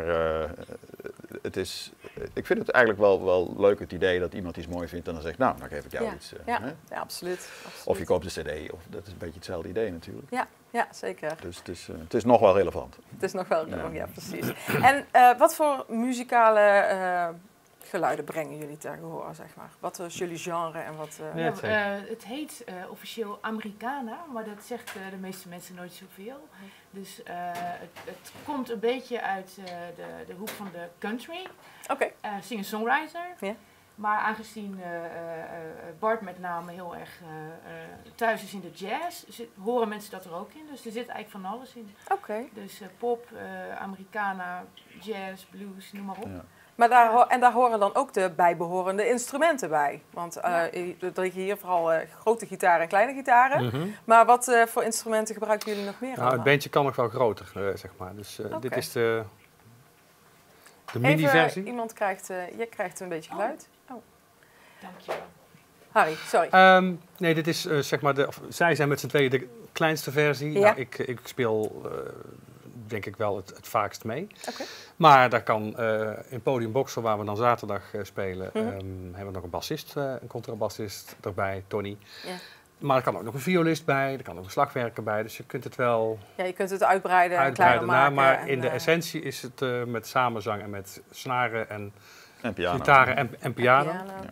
Speaker 8: ik vind het eigenlijk wel leuk het idee dat iemand iets mooi vindt en dan zegt, nou, dan geef ik jou iets.
Speaker 2: Ja, absoluut.
Speaker 8: Of je koopt een cd, of dat is een beetje hetzelfde idee natuurlijk.
Speaker 2: Ja, zeker.
Speaker 8: Dus het is nog wel relevant.
Speaker 2: Het is nog wel relevant, ja precies. En wat voor muzikale geluiden brengen jullie ter gehoor, zeg maar? Wat is jullie genre en wat...
Speaker 9: Het heet officieel Americana, maar dat zegt de meeste mensen nooit zoveel. Dus het komt een beetje uit de hoek van de country.
Speaker 2: Oké.
Speaker 9: Singer-songwriter.
Speaker 2: Ja.
Speaker 9: Maar aangezien Bart met name heel erg thuis is in de jazz, horen mensen dat er ook in. Dus er zit eigenlijk van alles in.
Speaker 2: Oké.
Speaker 9: Dus pop, Americana, jazz, blues, noem maar op.
Speaker 8: Ja.
Speaker 2: Maar daar horen dan ook de bijbehorende instrumenten bij. Want er liggen hier vooral grote gitaren en kleine gitaren. Maar wat voor instrumenten gebruiken jullie nog meer?
Speaker 10: Nou, het bandje kan nog wel groter, zeg maar. Dus dit is de mini-versie.
Speaker 2: Iemand krijgt, je krijgt een beetje geluid. Oh.
Speaker 9: Dankjewel.
Speaker 2: Harry, sorry.
Speaker 10: Nee, dit is zeg maar zij zijn met z'n tweeën de kleinste versie.
Speaker 2: Ja.
Speaker 10: Nou, ik speel denk ik wel het vaakst mee.
Speaker 2: Okay.
Speaker 10: Maar daar kan in Podium Boxel, waar we dan zaterdag spelen, hebben we nog een bassist, een contrabassist erbij, Tony.
Speaker 2: Ja.
Speaker 10: Maar er kan ook nog een violist bij, er kan ook een slagwerker bij, dus je kunt het wel
Speaker 2: Ja, je kunt het uitbreiden en kleiner maken.
Speaker 10: Maar in de essentie is het met samenzang en met snaren en
Speaker 8: piano.
Speaker 10: gitaren en piano.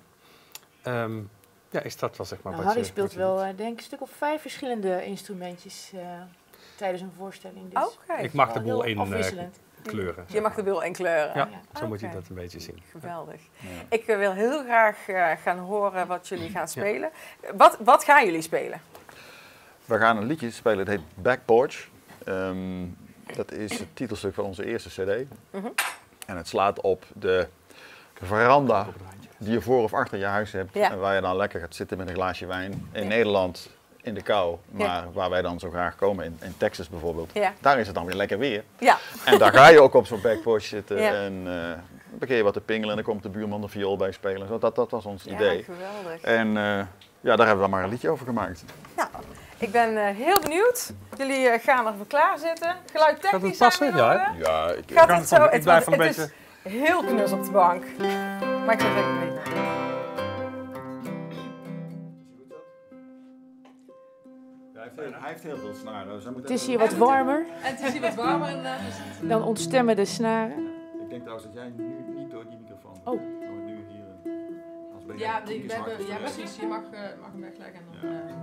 Speaker 2: Ja.
Speaker 10: Is dat wel zeg maar
Speaker 9: Nou,
Speaker 10: wat
Speaker 9: Harry
Speaker 10: je
Speaker 9: speelt wel, denk ik, een stuk of 5 verschillende instrumentjes tijdens een voorstelling. Dus
Speaker 10: ik mag de boel
Speaker 9: heel
Speaker 10: in
Speaker 9: afwisselend.
Speaker 10: kleuren.
Speaker 2: Je mag de boel in kleuren.
Speaker 10: Ja, zo moet je dat een beetje zien.
Speaker 2: Geweldig.
Speaker 8: Ja.
Speaker 2: Ik wil heel graag gaan horen wat jullie gaan spelen. Wat gaan jullie spelen?
Speaker 8: We gaan een liedje spelen, het heet Back Porch. Dat is het titelstuk van onze eerste cd. En het slaat op de veranda die je voor of achter je huis hebt.
Speaker 2: Ja.
Speaker 8: En waar je dan lekker gaat zitten met een glaasje wijn. In Nederland in de kou, maar waar wij dan zo graag komen, in Texas bijvoorbeeld.
Speaker 2: Ja.
Speaker 8: Daar is het dan weer lekker weer.
Speaker 2: Ja.
Speaker 8: En daar ga je ook op zo'n back porch zitten.
Speaker 2: Ja.
Speaker 8: En dan begin je wat te pingelen en dan komt de buurman de viool bij spelen. Zo, dat was ons idee.
Speaker 2: Ja, geweldig.
Speaker 8: En daar hebben we dan maar een liedje over gemaakt.
Speaker 2: Nou, ik ben heel benieuwd. Jullie gaan er voor klaar zitten. Geluidtechnisch
Speaker 10: Gaat het passen?
Speaker 2: zijn we in
Speaker 10: Ja,
Speaker 2: orde?
Speaker 8: Ja,
Speaker 2: Gaat het zo?
Speaker 10: ik blijf een beetje...
Speaker 2: is heel knus op de bank. Maar ik zeg even mee.
Speaker 8: Hij heeft heel veel snaren. Dus
Speaker 9: Het is hier wat warmer.
Speaker 2: En het is hier wat warmer inderdaad.
Speaker 9: Dan ontstemmen de snaren.
Speaker 8: Ik denk trouwens dat jij nu niet door die microfoon.
Speaker 9: Oh.
Speaker 8: Nu hier. Als ben je
Speaker 2: Ja,
Speaker 8: tien keer zwakker.
Speaker 2: ja, precies. Je mag hem wegleggen. En dan,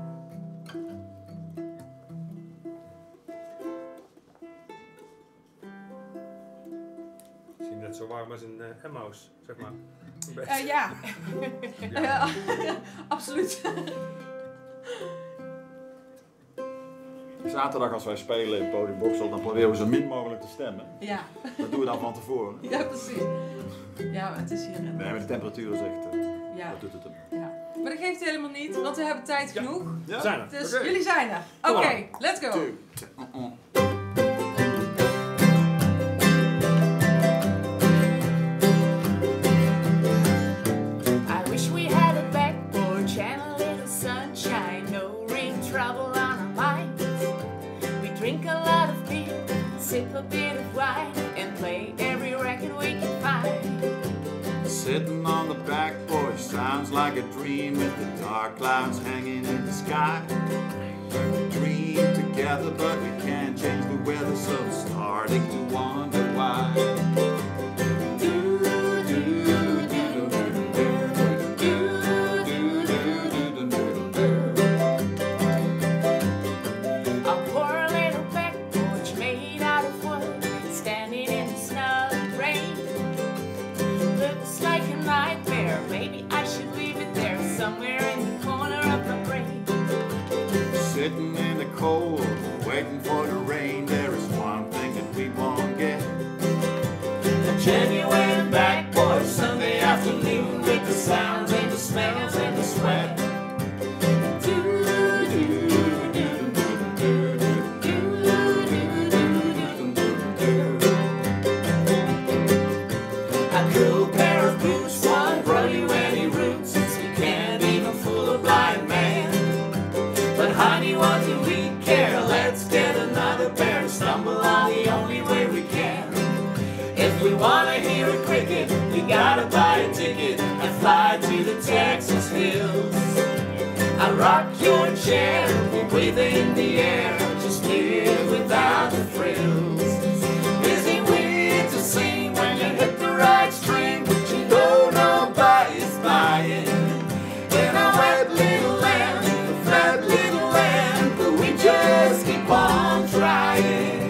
Speaker 10: Misschien net zo warm als een Emmaus, zeg maar.
Speaker 2: ja, absoluut.
Speaker 8: Zaterdag als wij spelen in Podium Boxel, dan proberen we zo min mogelijk te stemmen.
Speaker 2: Ja.
Speaker 8: Dat doen we dan van tevoren.
Speaker 2: Ja, precies. Ja, het is hier.
Speaker 8: Nee, maar de temperatuur is echt...
Speaker 2: Ja.
Speaker 8: Dat doet het hem.
Speaker 2: Ja. Maar dat geeft helemaal niet, want we hebben tijd genoeg.
Speaker 8: Ja?
Speaker 10: We zijn er.
Speaker 2: Dus jullie zijn er. Oké, let's go.
Speaker 11: I wish we had a back porch and a little sunshine, no real trouble on our minds. We drink a lot of beer, sip a bit of wine, and play every record we can find.
Speaker 12: Sitting on the back porch sounds like a dream with the dark clouds hanging in the sky. We dream together but we can't change the weather, so starting to wonder why.
Speaker 11: A poor little back porch made out of wood, standing in the snow and rain. Looks like a nightmare, maybe I should leave it there somewhere in the corner of my brain.
Speaker 12: Sitting in the cold, waiting for the rain, there is one thing that we won't get.
Speaker 11: A genuine back porch Sunday afternoon with the sounds and the smells and the sweat. Honey, what do we care? Let's get another pair and stumble on the only way we can. If we wanna hear a cricket, you gotta buy a ticket and fly to the Texas hills. I rock your chair, we'll breathe in the air, just live without the frills. Is it weird to sing when you hit the right string, but you know nobody's buying? In our wet little land, a flat little land, but we just keep on trying.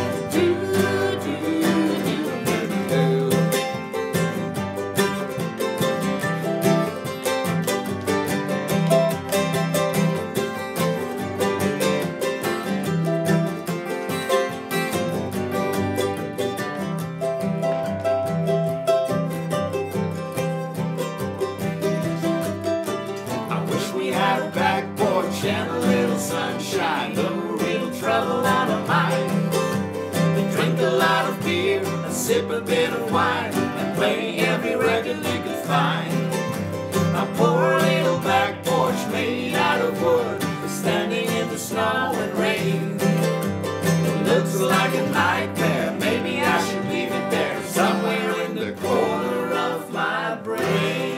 Speaker 11: And a little sunshine, no real trouble on our mind. We drink a lot of beer and sip a bit of wine and play every record we could find. A poor little back porch made out of wood is standing in the snow and rain. It looks like a nightmare, maybe I should leave it there, somewhere in the corner of my brain.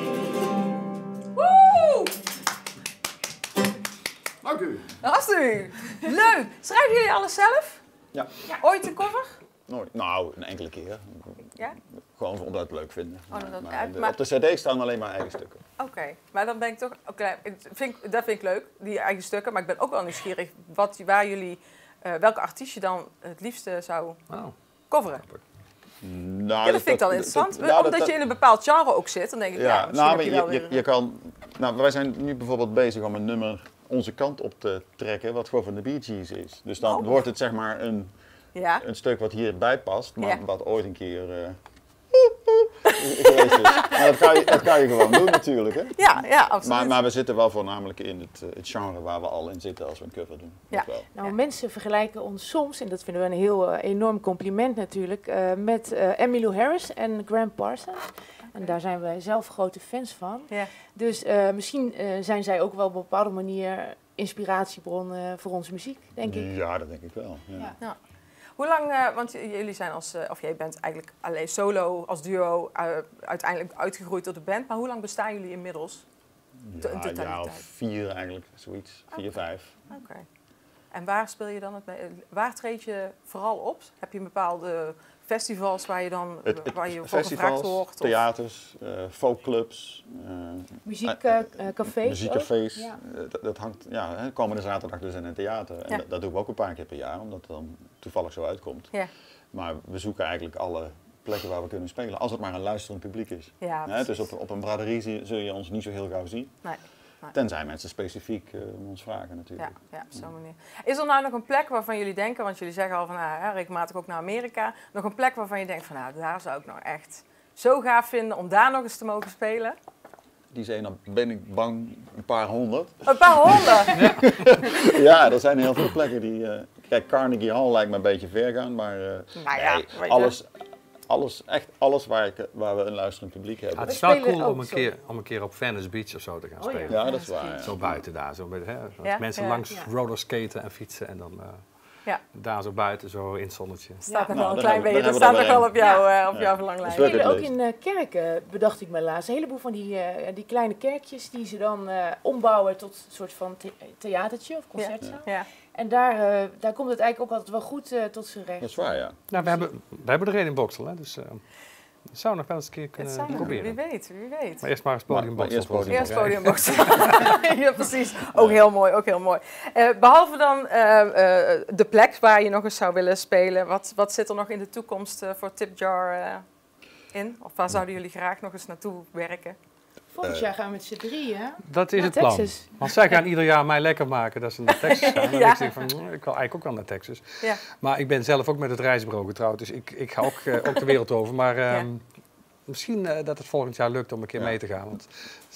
Speaker 8: Dank u.
Speaker 2: Hartstikke leuk. Schrijven jullie alles zelf?
Speaker 8: Ja.
Speaker 2: Ooit een cover?
Speaker 8: Nooit. Nou, een enkele keer.
Speaker 2: Ja?
Speaker 8: Gewoon omdat we het leuk vinden.
Speaker 2: Maar
Speaker 8: op de cd staan alleen maar eigen stukken.
Speaker 2: Oké, maar dan ben ik toch... dat vind ik leuk, die eigen stukken. Maar ik ben ook wel nieuwsgierig welke artiest je dan het liefste zou coveren.
Speaker 8: Nou,
Speaker 2: ja, dat vind ik dan interessant. Omdat je in een bepaald genre ook zit, dan denk ik,
Speaker 8: je kan... Nou, wij zijn nu bijvoorbeeld bezig om een nummer onze kant op te trekken, wat gewoon van de Bee Gees is. Dus dan wordt het zeg maar een stuk wat hierbij past, maar wat ooit een keer geweest is. Maar dat kan je gewoon doen natuurlijk, hè?
Speaker 2: Ja, absoluut.
Speaker 8: Maar we zitten wel voornamelijk in het genre waar we al in zitten als we een cover doen.
Speaker 9: Ja. Nou, mensen vergelijken ons soms, en dat vinden we een heel enorm compliment natuurlijk, met Emmylou Harris en Graham Parsons. En daar zijn wij zelf grote fans van. Ja. Dus misschien zijn zij ook wel op een bepaalde manier inspiratiebron voor onze muziek, denk ik.
Speaker 8: Ja, dat denk ik wel. Ja.
Speaker 2: Ja. Hoe lang, want jullie zijn of jij bent eigenlijk alleen solo, als duo, uiteindelijk uitgegroeid tot de band. Maar hoe lang bestaan jullie inmiddels?
Speaker 8: Ja, 4 eigenlijk, zoiets. 4, 5.
Speaker 2: Oké. En waar speel je dan het mee? Waar treed je vooral op? Heb je een bepaalde festivals waar je dan waar je voor gevraagd wordt?
Speaker 8: Theaters, folkclubs.
Speaker 9: Muziekcafés.
Speaker 8: Muziekcafés. Ja. Dat hangt, komende zaterdag dus in een theater. En dat doen we ook een paar keer per jaar, omdat het dan toevallig zo uitkomt. Ja. Maar we zoeken eigenlijk alle plekken waar we kunnen spelen, als het maar een luisterend publiek is. Ja, dus op een braderie zul je ons niet zo heel gauw zien. Nee. Tenzij mensen specifiek ons vragen natuurlijk.
Speaker 2: Ja, op zo'n manier. Is er nou nog een plek waarvan jullie denken, want jullie zeggen al van regelmatig ook naar Amerika, nog een plek waarvan je denkt van daar zou ik nog echt zo gaaf vinden om daar nog eens te mogen spelen?
Speaker 8: Die zijn dan ben ik bang een paar honderd.
Speaker 2: Een paar honderd?
Speaker 8: Ja, er zijn heel veel plekken die... kijk, Carnegie Hall lijkt me een beetje ver gaan, maar alles waar we een luisterend publiek hebben.
Speaker 10: Het is wel cool om een keer op Venice Beach of zo te gaan spelen.
Speaker 8: Ja, dat is waar. Ja.
Speaker 10: Zo buiten daar. Zo met, mensen langs rollerskaten en fietsen en dan daar zo buiten, zo in het zonnetje.
Speaker 2: Staat nog wel een klein beetje, dat staat nog wel op jouw verlanglijst.
Speaker 9: Spelen ook in kerken, bedacht ik me laatst. Een heleboel van die kleine kerkjes die ze dan ombouwen tot een soort van theatertje of concertzaal. Ja. En daar komt het eigenlijk ook altijd wel goed tot zijn recht.
Speaker 8: Dat is waar, ja.
Speaker 10: Nou, we hebben er een in Boxtel, hè, dus dat zou nog wel eens een keer kunnen proberen.
Speaker 2: Wie weet.
Speaker 10: Maar eerst maar eens Podium Boxtel.
Speaker 2: Eerst Podium Boxtel. Ja, precies. Ook heel mooi. Behalve dan de plek waar je nog eens zou willen spelen, wat zit er nog in de toekomst voor Tip Jar in? Of waar zouden jullie graag nog eens naartoe werken?
Speaker 9: Volgend jaar gaan we met z'n drieën.
Speaker 10: Dat is het plan. Texas. Want zij gaan ieder jaar mij lekker maken dat ze naar Texas gaan. En ik denk van, ik wil eigenlijk ook wel naar Texas. Ja. Maar ik ben zelf ook met het reisbureau getrouwd, dus ik ga ook de wereld over. Maar misschien dat het volgend jaar lukt om een keer mee te gaan. Want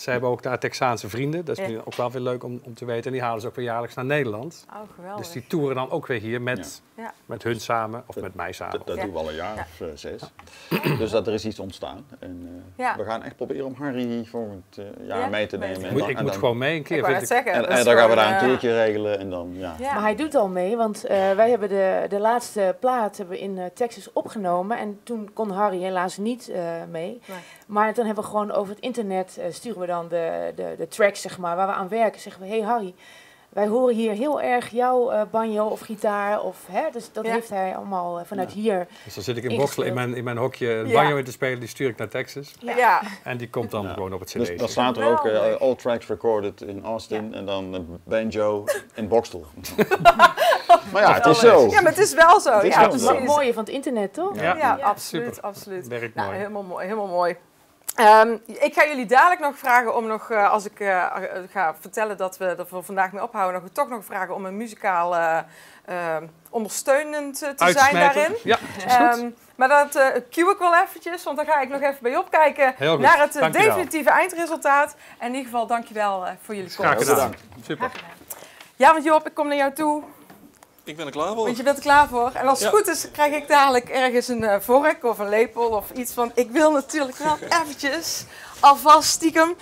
Speaker 10: Ze hebben ook daar Texaanse vrienden, dat is ook wel weer leuk om te weten. En die halen ze ook weer jaarlijks naar Nederland.
Speaker 2: Oh, geweldig.
Speaker 10: Dus die toeren dan ook weer hier met hun samen of met mij samen.
Speaker 8: Dat doen we al een jaar of 6. Dus dat er is iets ontstaan. En we gaan echt proberen om Harry voor het jaar mee te nemen.
Speaker 10: Ik moet gewoon mee een keer.
Speaker 8: En dan gaan we daar een toertje regelen. En dan,
Speaker 9: Maar hij doet al mee, want wij hebben de laatste plaat hebben we in Texas opgenomen. En toen kon Harry helaas niet mee. Nee. Maar dan hebben we gewoon over het internet, sturen we dan de tracks zeg maar, waar we aan werken. Zeggen we, hey Harry, wij horen hier heel erg jouw banjo of gitaar. Dus dat heeft hij allemaal vanuit hier.
Speaker 10: Dus dan zit ik in Boksel in mijn hokje een banjo in te spelen, die stuur ik naar Texas.
Speaker 2: Ja.
Speaker 10: En die komt dan gewoon op het cd.
Speaker 8: Dus dan staat er ook all tracks recorded in Austin en dan banjo in Boksel. Maar ja, het is zo.
Speaker 2: Ja, maar het is wel zo.
Speaker 9: Dat is het mooie van het internet, toch?
Speaker 2: Ja, absoluut. Absoluut.
Speaker 10: Werkt
Speaker 2: mooi.
Speaker 10: Nou,
Speaker 2: helemaal mooi. Ik ga jullie dadelijk nog vragen om nog, als ik ga vertellen dat we vandaag mee ophouden, toch nog vragen om een muzikaal ondersteunend te zijn daarin.
Speaker 10: Ja, is goed.
Speaker 2: Maar dat cue ik wel eventjes, want dan ga ik nog even bij je opkijken naar het definitieve eindresultaat. En in ieder geval dankjewel voor jullie komst.
Speaker 10: Graag gedaan. Super.
Speaker 2: Ja, want Job, ik kom naar jou toe.
Speaker 3: Ik ben er klaar voor.
Speaker 2: Want je bent er klaar voor. En als het goed is, krijg ik dadelijk ergens een vork of een lepel of iets van... Ik wil natuurlijk wel eventjes, alvast stiekem,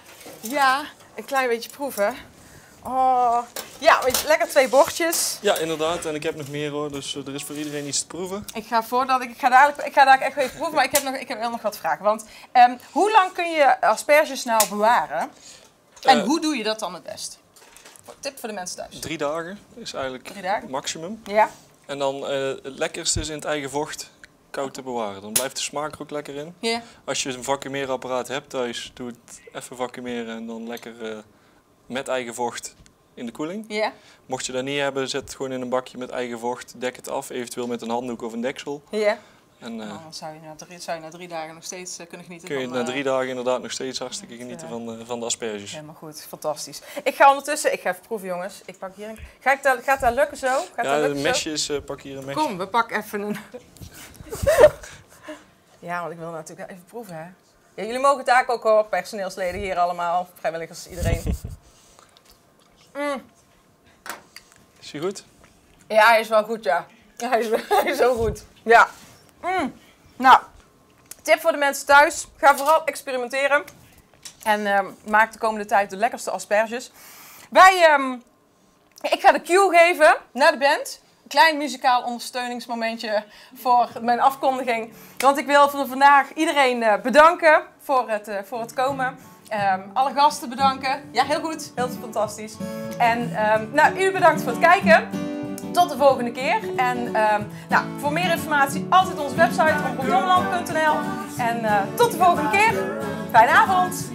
Speaker 2: een klein beetje proeven. Oh, ja, lekker 2 bordjes.
Speaker 3: Ja, inderdaad. En ik heb nog meer hoor, dus er is voor iedereen iets te proeven.
Speaker 2: Ik ga dadelijk echt even proeven, maar ik heb wel nog wat vragen. Want hoe lang kun je asperges nou bewaren? En hoe doe je dat dan het best? Tip voor de mensen thuis.
Speaker 3: 3 dagen is eigenlijk het maximum.
Speaker 2: Ja.
Speaker 3: En dan het lekkerste is in het eigen vocht koud te bewaren. Dan blijft de smaak er ook lekker in.
Speaker 2: Ja.
Speaker 3: Als je een vacuumeerapparaat hebt thuis, doe het even vacuumeren en dan lekker met eigen vocht in de koeling.
Speaker 2: Ja.
Speaker 3: Mocht je dat niet hebben, zet het gewoon in een bakje met eigen vocht. Dek het af, eventueel met een handdoek of een deksel.
Speaker 2: Ja.
Speaker 3: En,
Speaker 2: dan zou je na 3 dagen nog steeds kunnen genieten
Speaker 3: kun je
Speaker 2: van...
Speaker 3: na 3 dagen inderdaad nog steeds hartstikke genieten van de asperges.
Speaker 2: Helemaal goed, fantastisch. Ik ga even proeven jongens. Ik pak hier een... Gaat dat lukken zo?
Speaker 3: Een mesje is, pak hier een mesje.
Speaker 2: Kom, we pakken even een... Ja, want ik wil natuurlijk even proeven, hè. Ja, jullie mogen het eigenlijk ook hoor, personeelsleden hier allemaal, vrijwilligers, iedereen.
Speaker 3: Is hij goed?
Speaker 2: Ja, hij is wel goed, ja. Hij is zo goed. Ja. Nou, tip voor de mensen thuis. Ga vooral experimenteren. En maak de komende tijd de lekkerste asperges. Ik ga de cue geven naar de band. Een klein muzikaal ondersteuningsmomentje voor mijn afkondiging. Want ik wil voor vandaag iedereen bedanken voor het komen. Alle gasten bedanken. Ja, heel goed. Heel fantastisch. En jullie bedankt voor het kijken. Tot de volgende keer. En voor meer informatie altijd onze website omroepdommeland.nl. En tot de volgende keer. Fijne avond.